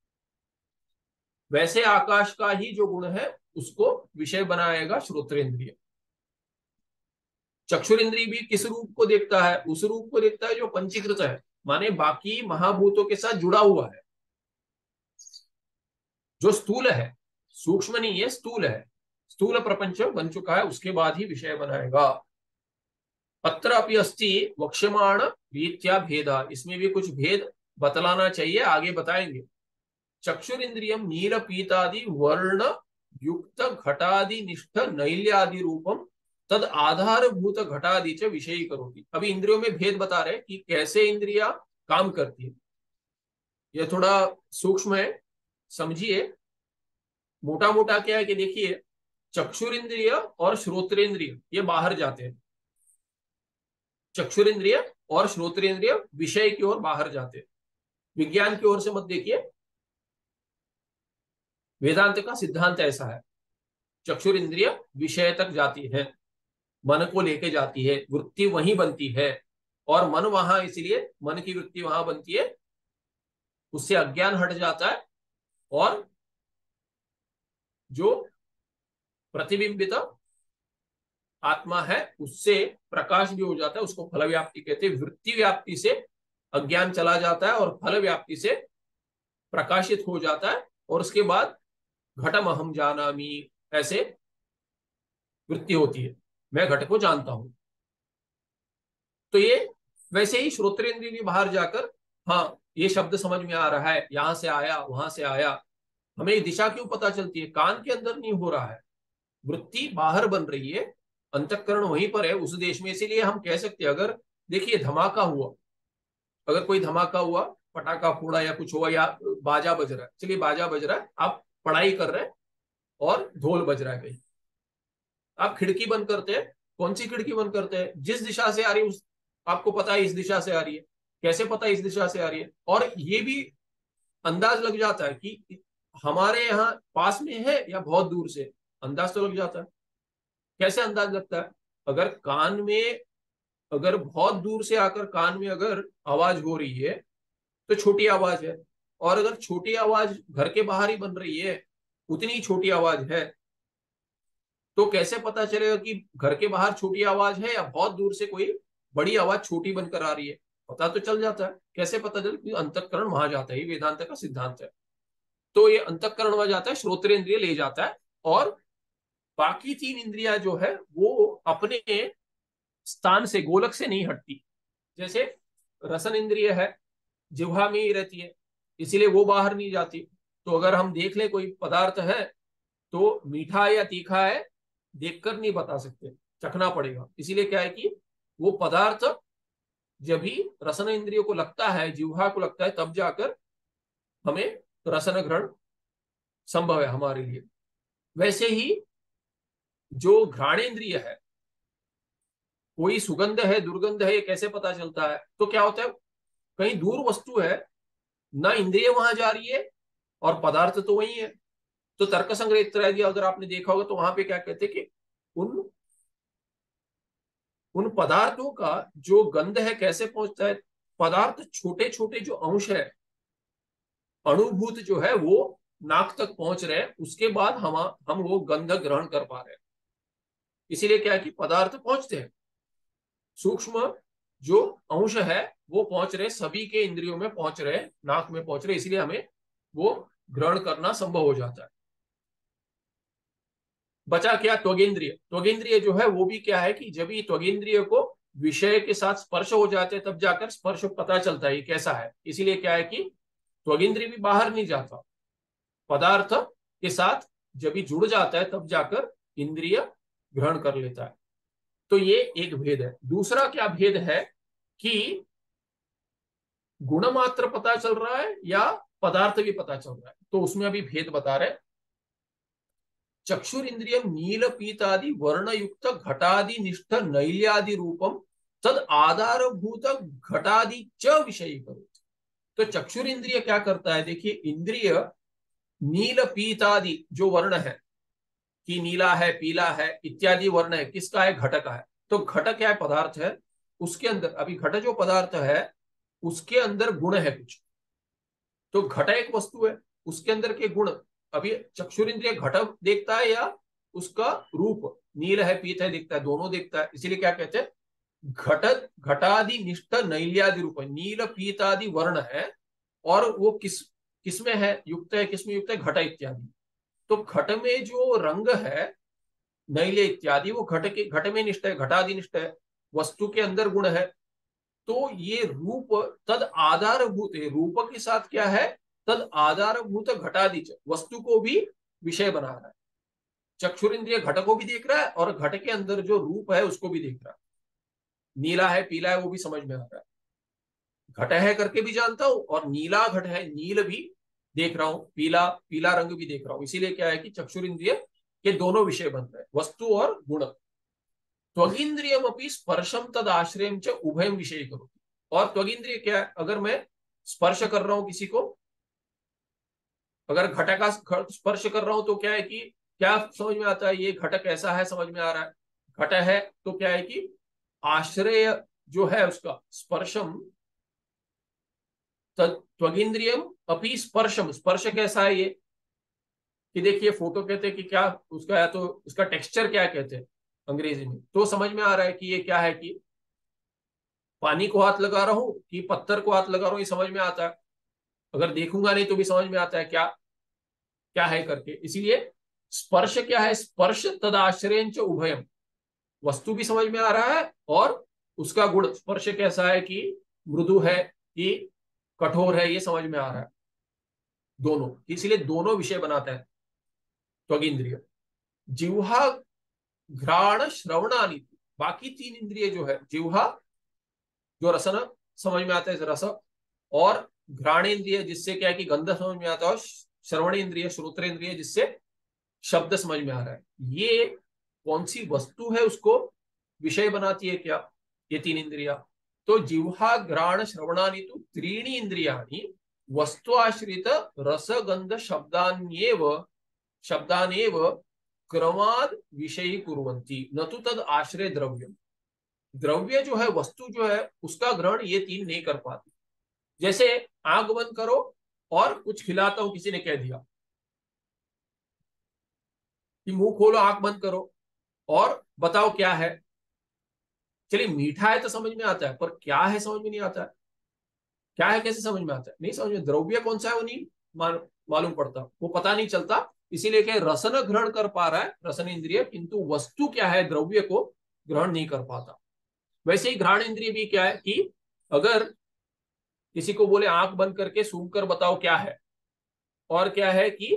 वैसे आकाश का ही जो गुण है उसको विषय बनाएगा श्रोत्रेंद्रिय। चक्षुरेंद्रिय भी किस रूप को देखता है? उस रूप को देखता है जो पंचीकृत है, माने बाकी महाभूतों के साथ जुड़ा हुआ है, जो स्थूल है, सूक्ष्म नहीं है, स्थूल है, स्थूल प्रपंच बन चुका है, उसके बाद ही विषय बनाएगा। अत्र अपि अस्ति वक्ष्यमाण रीत्या भेदा, इसमें भी कुछ भेद बतलाना चाहिए, आगे बताएंगे। चक्षुरिंद्रियम नील पीतादि वर्ण युक्त घटादि निष्ठ नैल्यादि रूपम तद आधारभूत घटादि च विषयी करोति। अभी इंद्रियों में भेद बता रहे कि कैसे इंद्रियां काम करती है। यह थोड़ा सूक्ष्म है, समझिए। मोटा मोटा क्या है कि देखिए, चक्षुरिंद्रिय और श्रोत्रेंद्रिय ये बाहर जाते हैं। चक्षुरिंद्रिय और श्रोत्रेंद्रिय विषय की ओर बाहर जाते हैं। विज्ञान की ओर से मत देखिए, वेदांत का सिद्धांत ऐसा है। चक्षुर इंद्रिय विषय तक जाती है, मन को लेके जाती है, वृत्ति वहीं बनती है, और मन वहां, इसलिए मन की वृत्ति वहां बनती है, उससे अज्ञान हट जाता है, और जो प्रतिबिंबित आत्मा है उससे प्रकाश भी हो जाता है। उसको फल व्याप्ति कहते हैं। वृत्ति व्याप्ति से अज्ञान चला जाता है और फल व्याप्ति से प्रकाशित हो जाता है, और उसके बाद घटम अहम जानामि ऐसे वृत्ति होती है, मैं घट को जानता हूं। तो ये वैसे ही श्रोत्रेंद्रिय भी बाहर जाकर, हाँ ये शब्द समझ में आ रहा है, यहां से आया वहां से आया, हमें दिशा क्यों पता चलती है? कान के अंदर नहीं हो रहा है, वृत्ति बाहर बन रही है, अंतःकरण वहीं पर है उस देश में। इसीलिए हम कह सकते हैं, अगर देखिए धमाका हुआ, अगर कोई धमाका हुआ, पटाखा फोड़ा या कुछ हुआ, या बाजा बज रहा है, चलिए बाजा बज रहा है, आप पढ़ाई कर रहे हैं और ढोल बज रहा है कहीं, आप खिड़की बंद करते हैं। कौन सी खिड़की बंद करते हैं? जिस दिशा से आ रही है उस, आपको पता है इस दिशा से आ रही है। कैसे पता है इस दिशा से आ रही है? और ये भी अंदाज लग जाता है कि हमारे यहाँ पास में है या बहुत दूर से, अंदाज तो लग जाता है। कैसे अंदाज लगता है? अगर कान में, अगर बहुत दूर से आकर कान में अगर आवाज हो रही है तो छोटी आवाज है, और अगर छोटी आवाज घर के बाहर ही बन रही है, उतनी छोटी आवाज है, तो कैसे पता चलेगा कि घर के बाहर छोटी आवाज है या बहुत दूर से कोई बड़ी आवाज छोटी बनकर आ रही है? पता तो चल जाता है। कैसे पता चले? कि अंतःकरण वहां जाता है, ये वेदांत का सिद्धांत है। तो ये अंतःकरण वहां जाता है, श्रोत्रेंद्रिय ले जाता है, और बाकी तीन इंद्रियां जो है वो अपने स्थान से, गोलक से नहीं हटती। जैसे रसन इंद्रिय है, जिह्वा में ही रहती है, इसीलिए वो बाहर नहीं जाती। तो अगर हम देख ले कोई पदार्थ है, तो मीठा या तीखा है देखकर नहीं बता सकते, चखना पड़ेगा। इसीलिए क्या है कि वो पदार्थ जब भी रसन इंद्रियों को लगता है, जिह्वा को लगता है, तब जाकर हमें रसन ग्रहण संभव है हमारे लिए। वैसे ही जो घ्राणेन्द्रिय है, कोई सुगंध है दुर्गंध है, ये कैसे पता चलता है? तो क्या होता है, कहीं दूर वस्तु है, ना इंद्रिय वहां जा रही है और पदार्थ तो वही है। तो तर्क संग्रह इत्यादि अगर आपने देखा होगा, तो वहां पे क्या कहते हैं कि उन उन पदार्थों का जो गंध है कैसे पहुंचता है? पदार्थ छोटे छोटे जो अंश है, अणुभूत जो है, वो नाक तक पहुंच रहे हैं, उसके बाद हम वो गंध ग्रहण कर पा रहे हैं। इसीलिए क्या है कि पदार्थ पहुंचते हैं, सूक्ष्म जो अंश है वो पहुंच रहे, सभी के इंद्रियों में पहुंच रहे, नाक में पहुंच रहे, इसलिए हमें वो ग्रहण करना संभव हो जाता है। बचा क्या? त्वगेंद्रिय। त्वगेंद्रिय जो है वो भी क्या है कि जब ही त्वगेंद्रिय को विषय के साथ स्पर्श हो जाते हैं, तब जाकर स्पर्श पता चलता है कैसा है। इसीलिए क्या है कि त्वगेंद्रिय भी बाहर नहीं जाता, पदार्थ के साथ जब भी जुड़ जाता है तब जाकर इंद्रिय ग्रहण कर लेता है। तो ये एक भेद है। दूसरा क्या भेद है कि गुण मात्र पता चल रहा है या पदार्थ भी पता चल रहा है? तो उसमें अभी भेद बता रहे, चक्षुर इंद्रियम नील पीतादि वर्ण युक्त घटादि निष्ठ नैल्यादि रूपम तद आधारभूत घटादि च विषयी करो। तो चक्षुर इंद्रिय क्या करता है? देखिए, इंद्रिय नील पीतादि जो वर्ण है, कि नीला है, पीला है इत्यादि वर्ण है, किसका है? घट का है। तो घट क्या है? पदार्थ है। उसके अंदर अभी घट जो पदार्थ है, उसके अंदर गुण है कुछ। तो घट एक वस्तु है, उसके अंदर के गुण। अभी चक्षुरिंद्रिय घट देखता है या उसका रूप, नील है पीत है देखता है? दोनों देखता है। इसीलिए क्या कहते हैं? घट घटादि निष्ठ नैल्यादि रूप है, नील पीतादि वर्ण है, और वो किसमें है युक्त है? किसमें युक्त है? घट इत्यादि। तो घट में जो रंग है, नैल्य इत्यादि, वो घट में निष्ठ है, घटादि निष्ठ है, वस्तु के अंदर गुण है। तो ये रूप तद आधारभूत है, रूप के साथ क्या है? तद आधारभूत घटादि, वस्तु को भी विषय बना रहा है। चक्षुर इंद्रिय घट को भी देख रहा है और घट के अंदर जो रूप है उसको भी देख रहा है। नीला है पीला है वो भी समझ में आ रहा है, घट है करके भी जानता हूं और नीला घट है नील भी देख रहा हूं, पीला पीला रंग भी देख रहा हूं। इसीलिए क्या है कि चक्षुर इंद्रिय के दोनों विषय बन रहे हैं, वस्तु और गुण। त्वगिंद्रियम अपनी स्पर्शम तद आश्रयम च उभयम विषय करो। और त्वगिंद्रिय क्या है, अगर मैं स्पर्श कर रहा हूं किसी को, अगर घट का स्पर्श कर रहा हूं तो क्या है कि क्या समझ में आता है, ये घटक कैसा है समझ में आ रहा है। घट है तो क्या है कि आश्रय जो है उसका स्पर्शम त्वगिंद्रियम अपनी स्पर्शम, स्पर्श कैसा है ये कि देखिए फोटो कहते हैं कि क्या उसका है, तो उसका टेक्सचर क्या कहते हैं अंग्रेजी में, तो समझ में आ रहा है कि ये क्या है कि पानी को हाथ लगा रहा हूं कि पत्थर को हाथ लगा रहा हूं, ये समझ में आता है। अगर देखूंगा नहीं तो भी समझ में आता है क्या क्या है करके। इसीलिए स्पर्श क्या है, स्पर्श तदाश्रय उभयम, वस्तु भी समझ में आ रहा है और उसका गुण स्पर्श कैसा है कि मृदु है कि कठोर है ये समझ में आ रहा है, दोनों। इसलिए दोनों विषय बनाता है त्वगिंद्रिय। जिह्वा घ्राण श्रवणानि, बाकी तीन इंद्रिय जो है, जिह्वा जो रसन समझ में आता है रस, और घ्राण इंद्रिय जिससे क्या है कि गंध समझ में आता है, और श्रवण इंद्रिय श्रोत्र इंद्रिय जिससे शब्द समझ में आ रहा है। ये कौन सी वस्तु है उसको विषय बनाती है क्या, ये तीन इंद्रिया। तो जिह्वा घ्राण श्रवणानि तो त्रीणि इंद्रियाणि वस्तु आश्रित रसगंध शब्दान्येव क्रमाद विषयी कुर्वन्ति न तो तद आश्रय द्रव्य। द्रव्य जो है वस्तु जो है उसका ग्रहण ये तीन नहीं कर पाती। जैसे आंख बंद करो और कुछ खिलाता हूं, किसी ने कह दिया कि मुंह खोलो आंख बंद करो और बताओ क्या है, चलिए मीठा है तो समझ में आता है पर क्या है समझ में नहीं आता है, क्या है कैसे समझ में आता है, नहीं समझ में, द्रव्य कौन सा है वो नहीं मालूम पड़ता, वो पता नहीं चलता। इसीलिए क्या रसन ग्रहण कर पा रहा है रसन इंद्रिय, किंतु वस्तु क्या है द्रव्य को ग्रहण नहीं कर पाता। वैसे ही घ्राण इंद्रिय भी क्या है कि अगर किसी को बोले आंख बंद करके सूंघ कर बताओ क्या है, और क्या है कि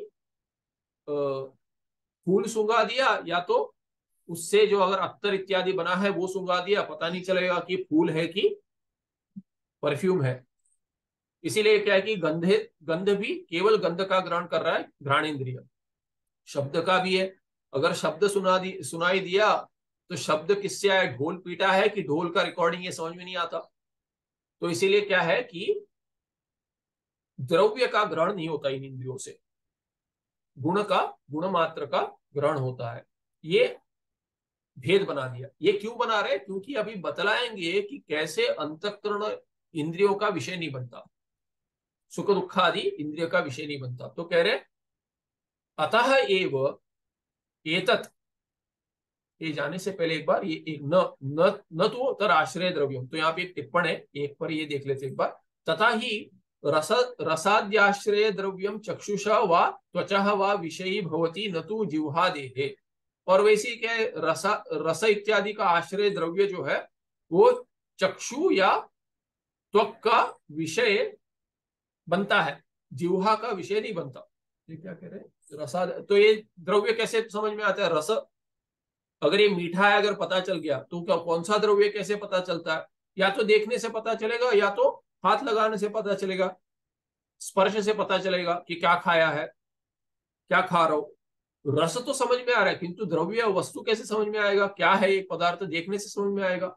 फूल सूंघा दिया या तो उससे जो अगर अत्तर इत्यादि बना है वो सूंघा दिया, पता नहीं चलेगा कि फूल है कि परफ्यूम है। इसीलिए क्या है कि गंधे गंध भी केवल गंध का ग्रहण कर रहा है घ्राण इंद्रिय। शब्द का भी है, अगर शब्द सुनाई दिया तो शब्द किससे आया, ढोल पीटा है कि ढोल का रिकॉर्डिंग, ये समझ में नहीं आता। तो इसीलिए क्या है कि द्रव्य का ग्रहण नहीं होता इन इंद्रियों से, गुण का गुण मात्र का ग्रहण होता है। ये भेद बना दिया। ये क्यों बना रहे, क्योंकि अभी बतलाएंगे कि कैसे अंतःकरण इंद्रियों का विषय नहीं बनता, सुख दुख आदि इंद्रियों का विषय नहीं बनता। तो कह रहे अतः एव एतत्, ये जाने से पहले एक बार ये एक न न न तो तर आश्रय द्रव्यम, तो यहाँ पे एक टिप्पण है, एक पर ये देख लेते एक बार। तथा ही रसाद्याश्रय द्रव्यम चक्षुषा व त्वचा व विषयी भवती न तो जिह्वा देहे। और वैसे क्या है, रस इत्यादि का आश्रय द्रव्य जो है वो चक्षु या त्वक का विषय बनता है, जिह्वा का विषय नहीं बनता। ये क्या कह रहे हैं, रसा, तो ये द्रव्य कैसे समझ में आता है, रस, अगर ये मीठा है अगर पता चल गया तो क्या कौन सा द्रव्य कैसे पता चलता है, या तो देखने से पता चलेगा या तो हाथ लगाने से पता चलेगा, स्पर्श से पता चलेगा कि क्या खाया है, क्या खा रहा हो। रस तो समझ में आ रहा है किंतु द्रव्य वस्तु कैसे समझ में आएगा, क्या है एक पदार्थ, देखने से समझ में आएगा।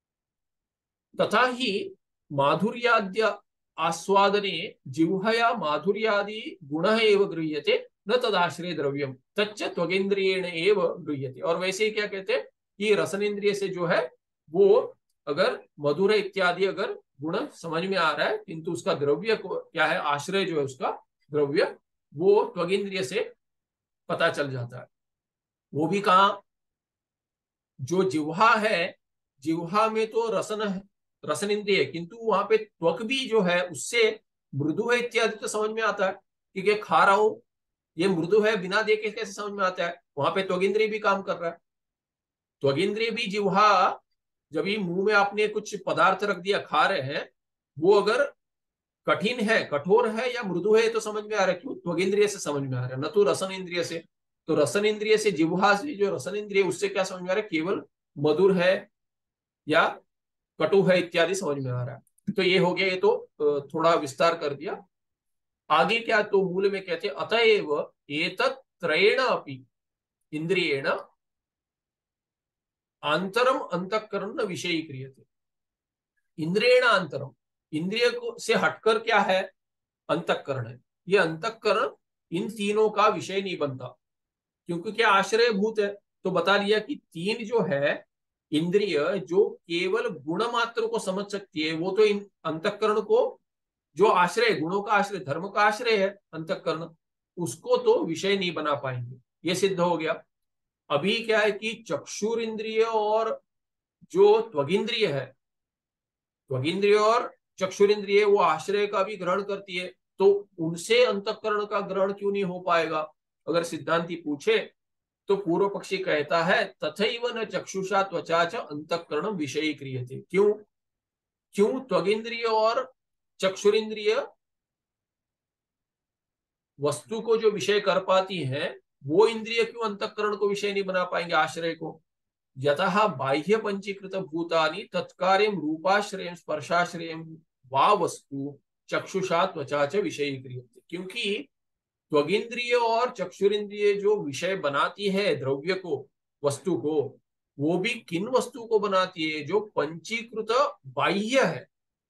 तथा ही माधुर्याद्य आस्वादने जिह्वया माधुर्यादि गुण एव गृह्यते न तदाश्रय द्रव्यम तच्च त्वगेन्द्रियेण एव गृह्यते। और वैसे ही क्या कहते हैं कि रसन इंद्रिय से जो है वो अगर मधुर इत्यादि अगर गुण समझ में आ रहा है किंतु उसका द्रव्य को क्या है, आश्रय जो है उसका द्रव्य, वो त्वगेन्द्रिय से पता चल जाता है। वो भी कहा, जो जिह्वा है, जिह्वा में तो रसन है, रसन इंद्रिय, किंतु वहां पे त्वक भी जो है उससे मृदु है इत्यादि तो समझ में आता है, क्योंकि खा रहा हूं ये मृदु है, बिना देखे कैसे समझ में आता है, वहां पे त्वक इंद्रिय भी काम कर रहा है। त्वक इंद्रिय भी जिह्वा, जब ये मुंह में आपने कुछ पदार्थ रख दिया खा रहे हैं, वो अगर कठिन है कठोर है या मृदु है तो समझ में आ रहा है, क्यों त्वक इंद्रिय से समझ में आ रहा है, न तो रसन इंद्रिय से। तो रसन इंद्रिय से, जिह्वा से जो रसन इंद्रिय, उससे क्या समझ में आ रहा है? केवल मधुर है या कटु है इत्यादि समझ में आ रहा है। तो ये हो गया, ये तो थोड़ा विस्तार कर दिया। आगे क्या, तो मूल में कहते हैं अतएव एतत् त्रयेण अपि इंद्रियेण आंतरम अंतःकरण विषयी क्रियते। इंद्रियेण आंतरम, इंद्रिय को से हटकर क्या है? अंतःकरण है। ये अंतःकरण इन तीनों का विषय नहीं बनता, क्योंकि क्या आश्रय भूत है। तो बता लिया कि तीन जो है इंद्रिय, जो केवल गुण मात्र को समझ सकती है, वो तो इन अंतःकरण को, जो आश्रय, गुणों का आश्रय, धर्म का आश्रय है अंतःकरण, उसको तो विषय नहीं बना पाएंगे। ये सिद्ध हो गया। अभी क्या है कि चक्षुर इंद्रिय और जो त्वगिंद्रिय है, त्वगिंद्रिय और चक्षुर इंद्रिय वो आश्रय का भी ग्रहण करती है, तो उनसे अंतःकरण का ग्रहण क्यों नहीं हो पाएगा? अगर सिद्धांती पूछे तो पूर्व पक्षी कहता है तथैव न चक्षुषा त्वचा च अंतःकरण विषयी क्रियते। क्यों? क्यों त्वगिंद्रिय और चक्षुरिंद्रिय वस्तु को जो विषय कर पाती हैं, वो इंद्रिय क्यों अंतःकरण को विषय नहीं बना पाएंगे, आश्रय को? यतः बाह्य पंचीकृत भूतानि तत्कार्यं रूपाश्रयं स्पर्शाश्रयं वा वस्तु चक्षुषा त्वचा च विषयी क्रियते। क्योंकि त्वगिंद्रिय और चक्षुरिंद्रिय जो विषय बनाती है द्रव्य को, वस्तु को, वो भी किन वस्तु को बनाती है? जो पंचीकृत बाह्य है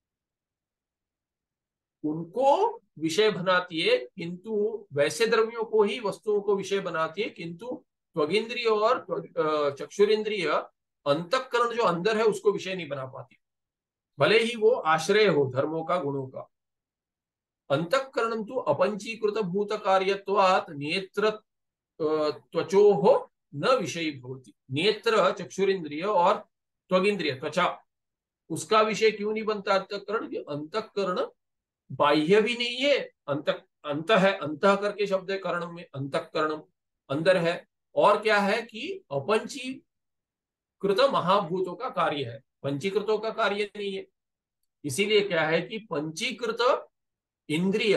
उनको विषय बनाती है, किंतु वैसे द्रव्यों को ही वस्तुओं को विषय बनाती है। किंतु त्वगिंद्रिय और चक्षुरिंद्रिय अंतःकरण जो अंदर है उसको विषय नहीं बना पाती, भले ही वो आश्रय हो धर्मों का, गुणों का। अंतःकरण तो अपंचीकृत भूत कार्यत्वात् नेत्र त्वचोः न विषयी भवति। नेत्र, चक्षुरिंद्रिय और त्वगिंद्रिय, त्वचा, उसका विषय क्यों नहीं बनता अंतःकरण? अंतःकरण बाह्य भी नहीं है, अंत अंत है, अंत करके शब्द है कर्ण में, अंतःकरण अंदर है। और क्या है कि अपंचीकृत महाभूतों का कार्य है, पंचीकृतों का कार्य नहीं है। इसीलिए क्या है कि पंचीकृत इंद्रिय,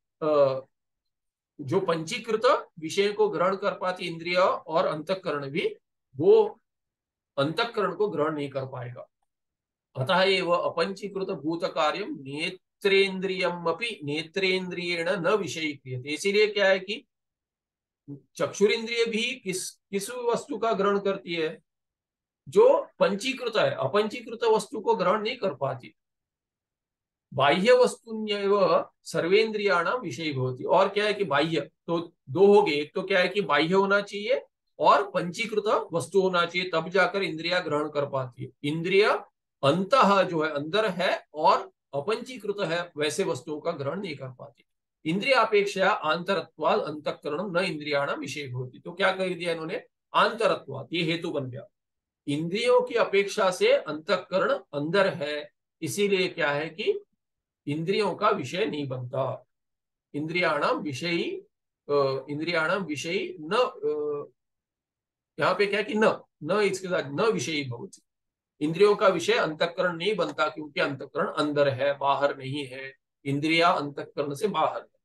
जो पंचीकृत विषय को ग्रहण कर पाती इंद्रिय और अंतःकरण भी, वो अंतःकरण को ग्रहण नहीं कर पाएगा। अतः एव अपंचीकृत भूत कार्य नेत्रेन्द्रियमपि नेत्रेन्द्रियेण न विषयी क्रियते। इसीलिए क्या है कि चक्षुरिंद्रिय भी किस वस्तु का ग्रहण करती है? जो पंचीकृत है, अपंचीकृत वस्तु को ग्रहण नहीं कर पाती। बाह्य वस्तुन्यैव सर्वेन्द्रियाणाम विषयी भवति। और क्या है कि बाह्य तो दो हो गए, एक तो क्या है कि बाह्य होना चाहिए और पंचीकृत वस्तु होना चाहिए, तब जाकर इंद्रिया ग्रहण कर पाती है। इंद्रिय अंतः जो है अंदर है और अपंचीकृत है, वैसे वस्तुओं का ग्रहण नहीं कर पाती। इंद्रियापेक्षा आंतरत्वाद अंतःकरण न इंद्रियाणाम विषय भवति। तो क्या कर दिया इन्होंने? आंतरत्वाद, ये हेतु बन गया। इंद्रियों की अपेक्षा से अंतःकरण अंदर है, इसीलिए क्या है कि इंद्रियों का विषय नहीं बनता। इंद्रियाणाम विषयी, इंद्रियाणाम विषयी न, यहाँ पे क्या है कि न, न इसके साथ न विषयी भवति। इंद्रियों का विषय अंतःकरण नहीं बनता, क्योंकि अंतःकरण अंदर है, बाहर नहीं है। इंद्रिया अंतःकरण से बाहर है।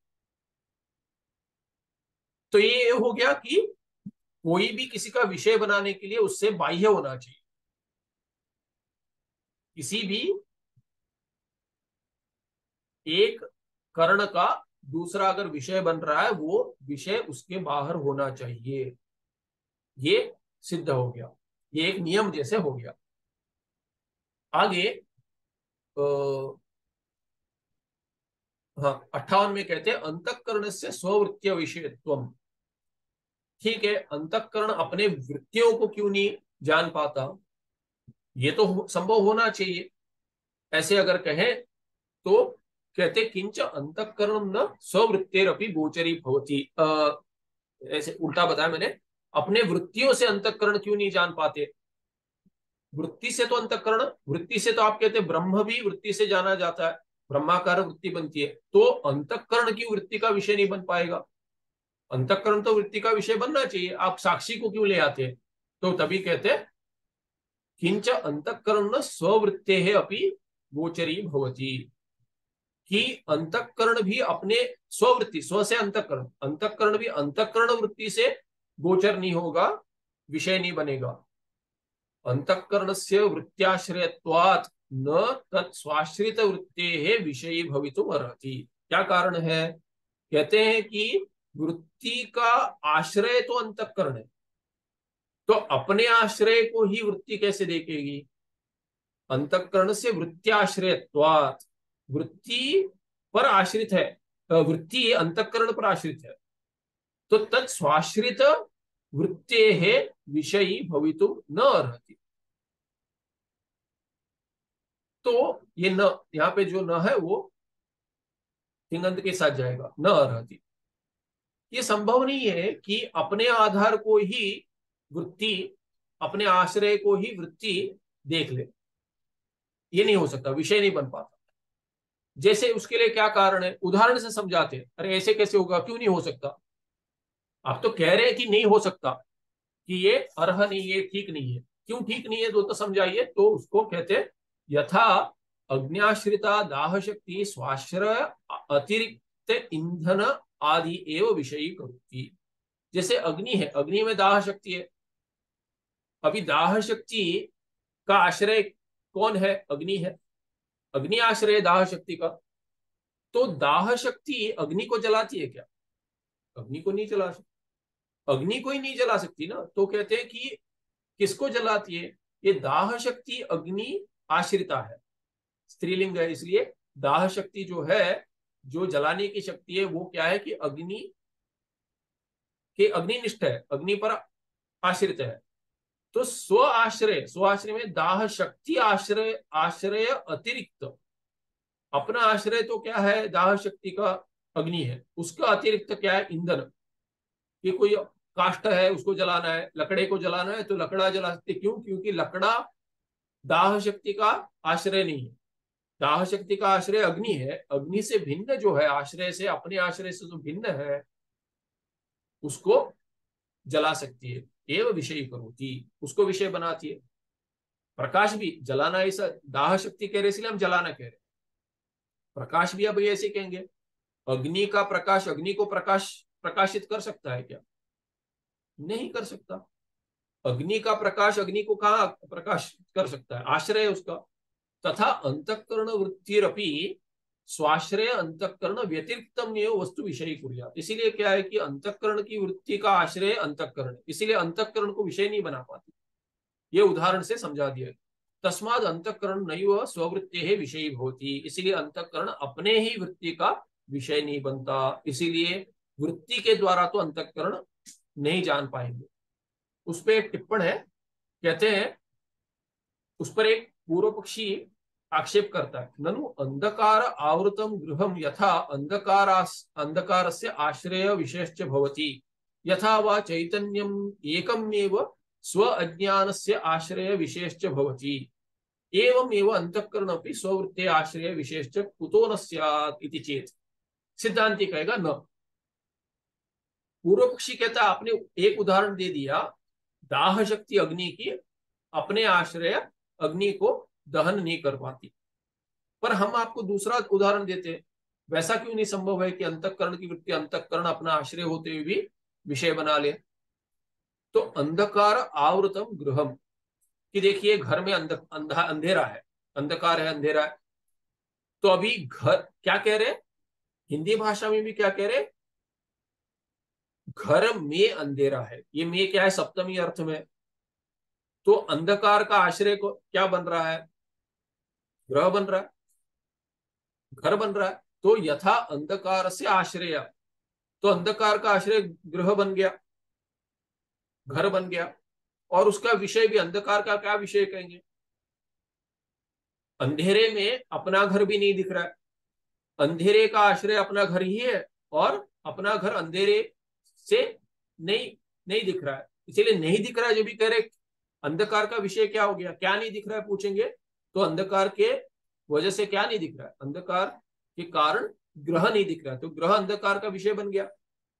तो ये हो गया कि कोई भी किसी का विषय बनाने के लिए उससे बाह्य होना चाहिए। किसी भी एक कर्ण का दूसरा अगर विषय बन रहा है, वो विषय उसके बाहर होना चाहिए। ये सिद्ध हो गया, ये एक नियम जैसे हो गया। आगे हाँ 58 में कहते हैं अंतःकरण से स्ववृत्तीय विषयत्वम। ठीक है, अंतःकरण अपने वृत्तियों को क्यों नहीं जान पाता? ये तो संभव होना चाहिए। ऐसे अगर कहें तो कहते किंच अंतःकरण न स्ववृत्तेरपि गोचरी भवति। ऐसे उल्टा बताया मैंने, अपने वृत्तियों से अंतःकरण क्यों नहीं जान पाते? वृत्ति से तो अंतःकरण, वृत्ति से तो आप कहते हैं ब्रह्म भी वृत्ति से जाना जाता है, ब्रह्माकार वृत्ति बनती है, तो अंतःकरण की वृत्ति का विषय नहीं बन पाएगा। अंतःकरण तो वृत्ति का विषय बनना चाहिए, आप साक्षी को क्यों ले आते हैं? तो तभी कहते हैं किंच अंतःकरण स्ववृत्ते है अपनी गोचरी भवती, कि अंतःकरण भी अपने स्ववृत्ति, स्व से अंतःकरण, अंतःकरण भी अंतःकरण वृत्ति से गोचर नहीं होगा, विषय नहीं बनेगा। अंतःकरणस्य वृत्त्याश्रयत्वात् न तत् स्वाश्रित वृत्तेः विषयी भवितुम् अर्हति। क्या कारण है? कहते हैं कि वृत्ति का आश्रय तो अंतःकरण है, तो अपने आश्रय को ही वृत्ति कैसे देखेगी? अंतःकरण से वृत्त्याश्रयत्वात्, वृत्ति पर आश्रित है, वृत्ति अंतःकरण पर आश्रित है, तो तत्स्वाश्रित वृत्तेः विषयी भवितुम् न अर्हति। तो ये न, यहाँ पे जो न है वो तिङन्त के साथ जाएगा, न अर्हति। ये संभव नहीं है कि अपने आधार को ही वृत्ति, अपने आश्रय को ही वृत्ति देख ले, ये नहीं हो सकता, विषय नहीं बन पाता। जैसे उसके लिए क्या कारण है, उदाहरण से समझाते हैं। अरे ऐसे कैसे होगा, क्यों नहीं हो सकता? आप तो कह रहे हैं कि नहीं हो सकता, कि ये अर्ह नहीं है, ठीक नहीं है। क्यों ठीक नहीं है तो समझाइए। तो उसको कहते हैं यथा अग्न्याश्रिता दाह शक्ति स्वाश्रय अतिरिक्त ईंधन आदि एवं विषयी करोति। जैसे अग्नि है, अग्नि में दाह शक्ति है। अभी दाह शक्ति का आश्रय कौन है? अग्नि है। अग्नि आश्रय दाह शक्ति का। तो दाह शक्ति अग्नि को जलाती है क्या? अग्नि को नहीं जला सकती, अग्नि को ही नहीं जला सकती ना। तो कहते हैं कि किसको जलाती है? ये दाह शक्ति अग्नि आश्रिता है, स्त्रीलिंग है, इसलिए दाह शक्ति जो है, जो जलाने की शक्ति है, वो क्या है कि अग्नि के अग्निनिष्ठ है, अग्नि पर आश्रित है। तो स्व आश्रय, स्व आश्रय में दाह शक्ति आश्रय, आश्रय अतिरिक्त, अपना आश्रय तो क्या है? दाह शक्ति का अग्नि है, उसका अतिरिक्त क्या है? ईंधन। कि कोई काष्ठ है, उसको जलाना है, लकड़े को जलाना है, तो लकड़ा जला सकते। क्यों? क्योंकि लकड़ा दाह शक्ति का आश्रय नहीं है। दाह शक्ति का आश्रय अग्नि है। अग्नि से भिन्न जो है, आश्रय से, अपने आश्रय से जो भिन्न है, उसको जला सकती है। एवं विषय करोति, उसको विषय बनाती है। प्रकाश भी जलाना, ऐसा दाह शक्ति कह रहे इसलिए हम जलाना कह रहे। प्रकाश भी अब ऐसे कहेंगे, अग्नि का प्रकाश अग्नि को प्रकाशित कर सकता है क्या? नहीं कर सकता। अग्नि का प्रकाश अग्नि को कहाँ प्रकाशित कर सकता है? आश्रय उसका। तथा अंतःकरण वृत्तिरपि स्वाश्रय अंतःकरण व्यतिरिक्तम वस्तु विषय कुर्यात्। इसीलिए क्या है कि अंतःकरण की वृत्ति का आश्रय अंतःकरण, इसीलिए अंतःकरण को विषय नहीं बना पाती। ये उदाहरण से समझा दिया। तस्माद अंतःकरण नैव स्ववृत्तेः विषयी भवति, इसीलिए अंतःकरण अपने ही वृत्ति का विषय नहीं बनता। इसीलिए वृत्ति के द्वारा तो अंतःकरण नहीं जान पाएंगे। उस पर एक टिप्पण है, कहते हैं, उस पर एक पूर्व पक्षी आक्षेप करता है, ननु अंधकार आवृतम गृहम यथा अंधकारस्य आश्रय विशेषच भवति, यथा वा चैतन्यम एकमेव स्व अज्ञानस्य आश्रय विशेषच भवति, एवमेव अंतःकरणमपि स्ववृत्ते आश्रय विशेषच कुतो न स्यात् इति चेत्। सिद्धांति कहेगा न। पूर्व पक्षी कहता, आपने एक उदाहरण दे दिया दाह शक्ति अग्नि की, अपने आश्रय अग्नि को दहन नहीं कर पाती, पर हम आपको दूसरा उदाहरण देते हैं। वैसा क्यों नहीं संभव है कि अंतःकरण की वृत्ति अंतःकरण अपना आश्रय होते हुए भी विषय बना ले? तो अंधकार आवृतम गृहम, कि देखिए घर में अंधेरा है, अंधकार है, अंधेरा है। तो अभी घर क्या कह रहे? हिंदी भाषा में भी क्या कह रहे? घर में अंधेरा है। ये में क्या है? सप्तमी अर्थ में। तो अंधकार का आश्रय को क्या बन रहा है? ग्रह बन रहा है, घर बन रहा है। तो यथा अंधकार से आश्रय, तो अंधकार का आश्रय ग्रह बन गया, घर बन गया। और उसका विषय भी, अंधकार का क्या विषय कहेंगे? अंधेरे में अपना घर भी नहीं दिख रहा है, अंधेरे का आश्रय अपना घर ही है, और अपना घर अंधेरे से नहीं नहीं दिख रहा है। इसीलिए नहीं दिख रहा है जो भी कह रहे, अंधकार का विषय क्या हो गया? क्या नहीं दिख रहा है पूछेंगे तो अंधकार के वजह से क्या नहीं दिख रहा है? अंधकार के कारण ग्रह नहीं दिख रहा है, तो ग्रह अंधकार का विषय बन गया।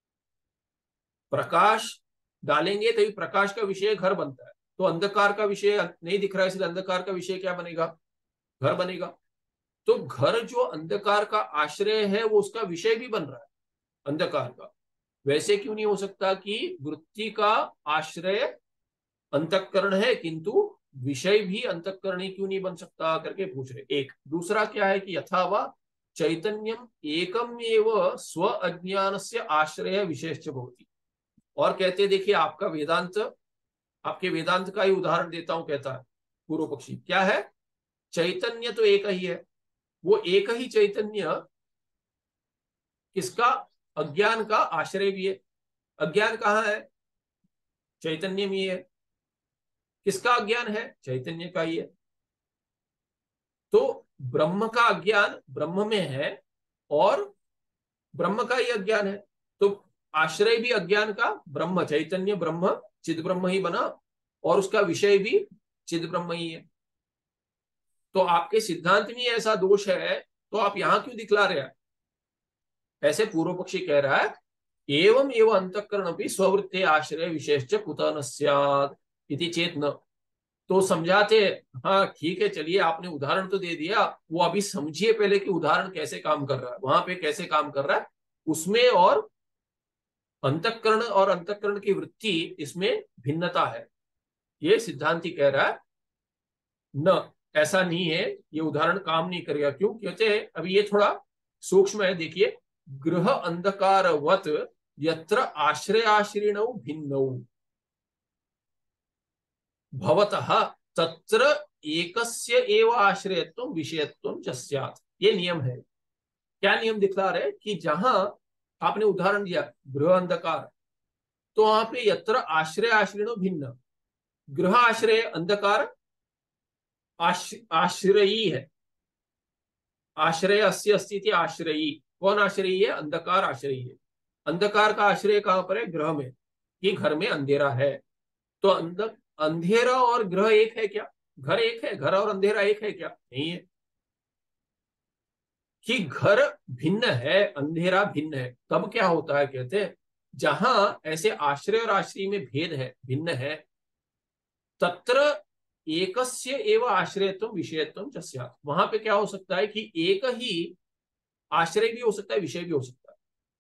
प्रकाश डालेंगे तभी प्रकाश का विषय घर बनता है, तो अंधकार का विषय नहीं दिख रहा है, इसलिए अंधकार का विषय क्या बनेगा? घर बनेगा। तो घर जो अंधकार का आश्रय है, वो उसका विषय भी बन रहा है अंधकार का। वैसे क्यों नहीं हो सकता कि वृत्ति का आश्रय अंतःकरण है किंतु विषय भी अंतःकरण ही क्यों नहीं बन सकता करके पूछ रहे। एक दूसरा क्या है कि यथावा चैतन्यम एकम एव स्व अज्ञान से आश्रय विशेष भवति। और कहते देखिए आपका वेदांत, आपके वेदांत का ही उदाहरण देता हूं, कहता है पूर्व पक्षी क्या है, चैतन्य तो एक ही है, वो एक ही चैतन्य किसका, अज्ञान का आश्रय भी है। अज्ञान कहाँ है, चैतन्य में है। किसका अज्ञान है, चैतन्य का ही है। तो ब्रह्म का अज्ञान ब्रह्म में है और ब्रह्म का ही अज्ञान है। तो आश्रय भी अज्ञान का ब्रह्म, चैतन्य ब्रह्म चिद ब्रह्म ही बना और उसका विषय भी चिद ब्रह्म ही है। तो आपके सिद्धांत में ऐसा दोष है तो आप यहां क्यों दिखला रहे हैं। ऐसे पूर्व पक्षी कह रहा है एवं एवं अंतःकरण भी स्ववृत्ति आश्रय विशेष कुतः न स्यात् इति चेत न। तो समझाते, हाँ ठीक है चलिए आपने उदाहरण तो दे दिया, वो अभी समझिए पहले कि उदाहरण कैसे काम कर रहा है, वहां पे कैसे काम कर रहा है उसमें, और अंतःकरण की वृत्ति इसमें भिन्नता है। ये सिद्धांति कह रहा है न, ऐसा नहीं है, ये उदाहरण काम नहीं करेगा। क्यों कहते हैं, अभी ये थोड़ा सूक्ष्म है, देखिए गृह अंधकारवत यत्र आश्रयाश्रिणौ भिन्नौ भवतः तत्र एकस्य एव आश्रयत्वं विषयत्वं च स्यात्। ये नियम है। क्या नियम दिखला रहे कि जहां आपने उदाहरण दिया गृह अंधकार, तो वहां पे यत्र आश्रय आश्रिणो भिन्न, गृह आश्रय अंधकार आश्रयी है, आश्रय अस्य अस्ति आश्रयी, कौन आश्रयी है, अंधकार आश्रयी है। अंधकार का आश्रय कहां पर है, ग्रह में, कि घर में अंधेरा है। तो अंधेरा और ग्रह एक है क्या, घर एक है, घर और अंधेरा एक है क्या, नहीं है। कि घर भिन्न है अंधेरा भिन्न है, तब क्या होता है, कहते हैं जहां ऐसे आश्रय और आश्रय में भेद है, भिन्न है, तत्र एकस्य एव आश्रयत्व विषयत्व च स्यात्। वहां पे क्या हो सकता है कि एक ही आश्रय भी हो सकता है, विषय भी हो सकता है।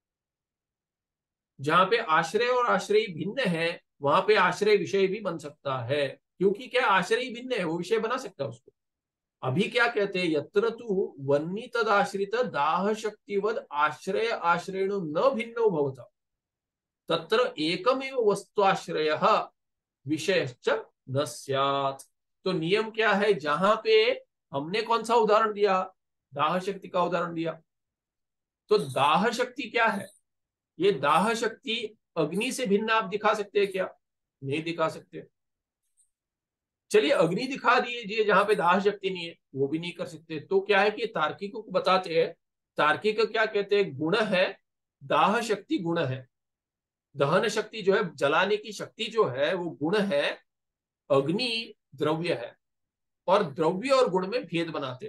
जहां पे आश्रय और आश्रय भिन्न है वहां पे आश्रय विषय भी बन सकता है, क्योंकि क्या आश्रय भिन्न है, वो विषय बना सकता है उसको। अभी क्या कहते हैं, यत्र तु वन्नी तदाश्रित दाह शक्तिवद आश्रय आश्रयणो न भिन्नो भवता तत्र एकमेव वस्तुआश्रय विषयश्च न स्यात्। तो नियम क्या है, जहां पे हमने कौन सा उदाहरण दिया, दाह शक्ति का उदाहरण दिया। तो दाह शक्ति क्या है, ये दाह शक्ति अग्नि से भिन्न आप दिखा सकते हैं क्या, नहीं दिखा सकते। चलिए अग्नि दिखा दीजिए जहां पे दाह शक्ति नहीं है, वो भी नहीं कर सकते। तो क्या है कि तार्किकों को बताते हैं, तार्किक क्या कहते हैं, गुण है, दाह शक्ति गुण है, दहन शक्ति जो है जलाने की शक्ति जो है वो गुण है, अग्नि द्रव्य है। और द्रव्य और गुण में भेद बनाते,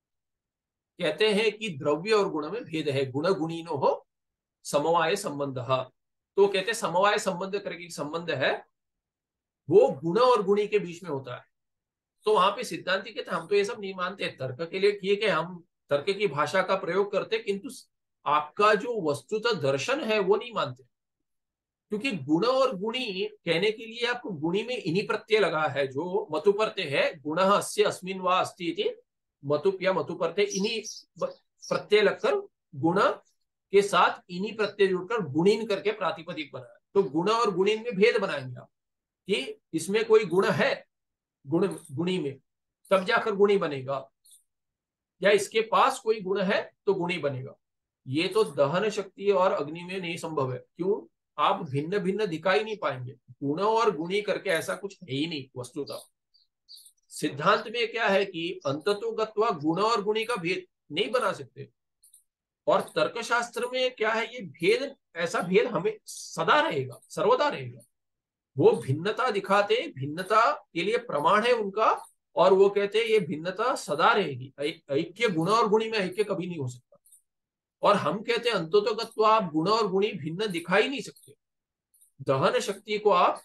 कहते हैं कि द्रव्य और गुण में भेद है, गुण गुणीनो हो समवाय संबंध। तो कहते समवाय संबंध करके संबंध है वो गुण और गुणी के बीच में होता है। तो वहां पे सिद्धांति कहते हम तो ये सब नहीं मानते, तर्क के लिए ठीक है, हम तर्क की भाषा का प्रयोग करते, किंतु आपका जो वस्तुतः दर्शन है वो नहीं मानते। क्योंकि गुण और गुणी कहने के लिए आपको गुणी में इन्हीं प्रत्यय लगा है, जो मतु प्रत्यय है, गुण अस्य अस्मिन् वा अस्ति इति मतुप या मतु प्रत्यय, इन्हीं प्रत्यय लगकर गुण के साथ इन्हीं प्रत्यय जुड़कर गुणीन करके प्रातिपदिक बना है। तो गुण और गुणीन में भेद बनाएंगे आप कि इसमें कोई गुण है, गुण गुणी में, तब जाकर गुणी बनेगा, या इसके पास कोई गुण है तो गुणी बनेगा। ये तो दहन शक्ति और अग्नि में नहीं संभव है। क्यों, आप भिन्न भिन्न दिखाई नहीं पाएंगे, गुण और गुणी करके ऐसा कुछ है ही नहीं वस्तुतः। सिद्धांत में क्या है कि अंततोगत्वा गुण और गुणी का भेद नहीं बना सकते। और तर्कशास्त्र में क्या है, ये भेद, ऐसा भेद हमें सदा रहेगा, सर्वदा रहेगा। वो भिन्नता दिखाते, भिन्नता के लिए प्रमाण है उनका, और वो कहते हैं ये भिन्नता सदा रहेगी, ऐक्य गुण और गुणी में ऐक्य कभी नहीं हो सकता। और हम कहते हैं अंततोगत्वा आप गुण और गुणी भिन्न दिखाई नहीं सकते। दहन शक्ति को आप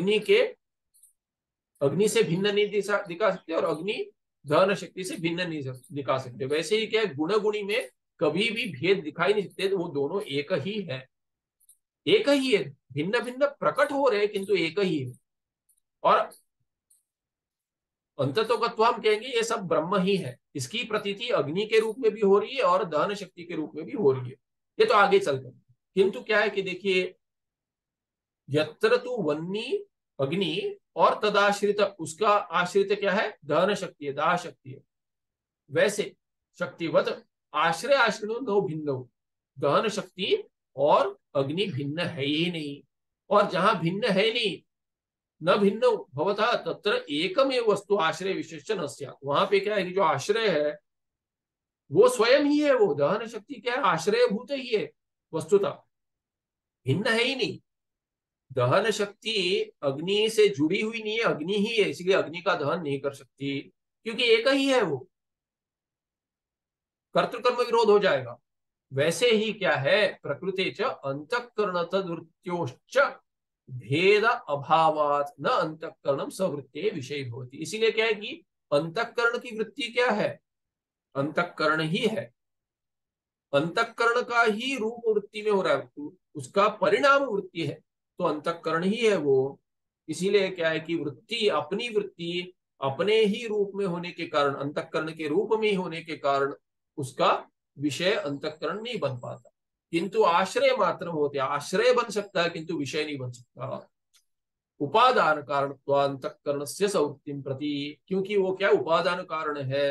अग्नि से भिन्न नहीं दिखा सकते, और अग्नि दहन शक्ति से भिन्न नहीं दिखा सकते। वैसे ही क्या है, गुण गुणी में कभी भी भेद दिखाई नहीं सकते, तो वो दोनों एक ही है, एक ही है, भिन्न भिन्न प्रकट हो रहे किंतु एक ही है। और अंततोगत्व हम कहेंगे ये सब ब्रह्म ही है। इसकी प्रतीति अग्नि के रूप में भी हो रही है और दहन शक्ति के रूप में भी हो रही है। ये तो आगे चलकर, किंतु क्या है कि देखिए, यत्र तु वन्नी अग्नि और तदाश्रित, उसका आश्रित क्या है, दहन शक्ति है, दाह शक्ति है। वैसे शक्तिवत आश्रय आश्रय नो भिन्न, दहन शक्ति और अग्नि भिन्न है ही नहीं। और जहां भिन्न है नहीं, न भिन्न भवता तत्र एकमेव वस्तु आश्रय विशेषण, वहां पे क्या है कि जो आश्रय है वो स्वयं ही है, वो दहन शक्ति क्या है, आश्रय भूत ही है वस्तुतः, भिन्न है ही नहीं। दहन शक्ति अग्नि से जुड़ी हुई नहीं है, अग्नि ही है, इसलिए अग्नि का दहन नहीं कर सकती, क्योंकि एक ही है वो, कर्तृकर्म विरोध हो जाएगा। वैसे ही क्या है, प्रकृति च अंतःकरण तद्वृत्त्योश्च भेद अभावात न अंतःकरणम सवृत्ते विषय होती। इसीलिए क्या है कि अंतःकरण की वृत्ति क्या है, अंतःकरण ही है, अंतःकरण का ही रूप वृत्ति में हो रहा है, उसका परिणाम वृत्ति है, तो अंतःकरण ही है वो। इसीलिए क्या है कि वृत्ति, अपनी वृत्ति अपने ही रूप में होने के कारण, अंतःकरण के रूप में ही होने के कारण उसका विषय अंतःकरण नहीं बन पाता, किंतु आश्रय मात्र होते, आश्रय बन सकता है किंतु विषय नहीं बन सकता। उपादान कारण तो अंतःकरण से सवृत्ति प्रति, क्योंकि वो क्या उपादान कारण है,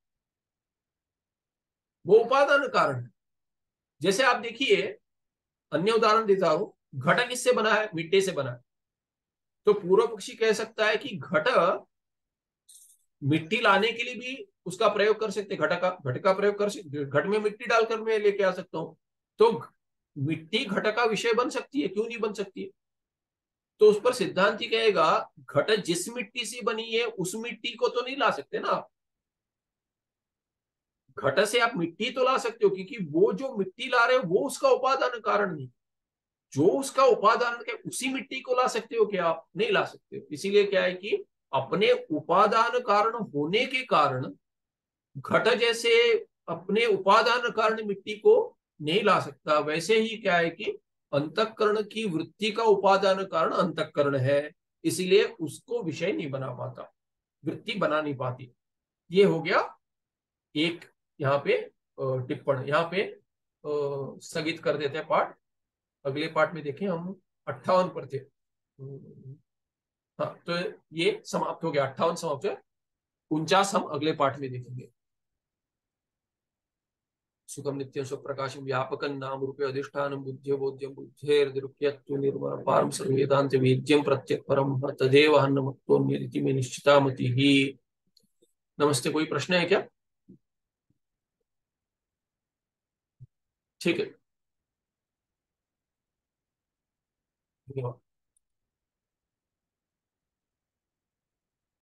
वो उपादान कारण है। जैसे आप देखिए, अन्य उदाहरण देता हूं, घट किससे बना है, मिट्टी से बना है। तो पूर्व पक्षी कह सकता है कि घट, मिट्टी लाने के लिए भी उसका प्रयोग कर सकते, घट का प्रयोग कर सकते, घट में मिट्टी डालकर मैं लेके आ सकता हूं। तो मिट्टी घट का विषय बन सकती है, क्यों नहीं बन सकती है? तो उस पर सिद्धांति कहेगा, घट जिस मिट्टी से बनी है उस मिट्टी को तो नहीं ला सकते ना आप। घट से आप मिट्टी तो ला सकते हो, क्योंकि वो जो मिट्टी ला रहे हो वो उसका उपादान कारण नहीं, जो उसका उपादान है उसी मिट्टी को ला सकते हो क्या आप, नहीं ला सकते हो। इसीलिए क्या है कि अपने उपादान कारण होने के कारण घट जैसे अपने उपादान कारण मिट्टी को नहीं ला सकता, वैसे ही क्या है कि अंतःकरण की वृत्ति का उपादान कारण अंतःकरण है, इसीलिए उसको विषय नहीं बना पाता, वृत्ति बना नहीं पाती। ये हो गया एक यहाँ पे टिप्पण, यहाँ पे स्थगित कर देते हैं पाठ। अगले पाठ में देखें हम, 58 पर थे। हाँ, तो ये समाप्त हो गया, 58 समाप्त है, 49 हम अगले पाठ में देखेंगे। सुखम नित्यं स्वप्रकाशं व्यापकं नाम रूपे अधिष्ठानं बुद्ध्यो बोध्यं बुद्धेर्दिरुक्यत्व निर्मल पारम सर्वेदांत वेद्यं प्रत्यक् परम तदेव हन्नमत्वन्यदिति में निश्चिता मतिः। नमस्ते, कोई प्रश्न है क्या? ठीक है, धन्यवाद।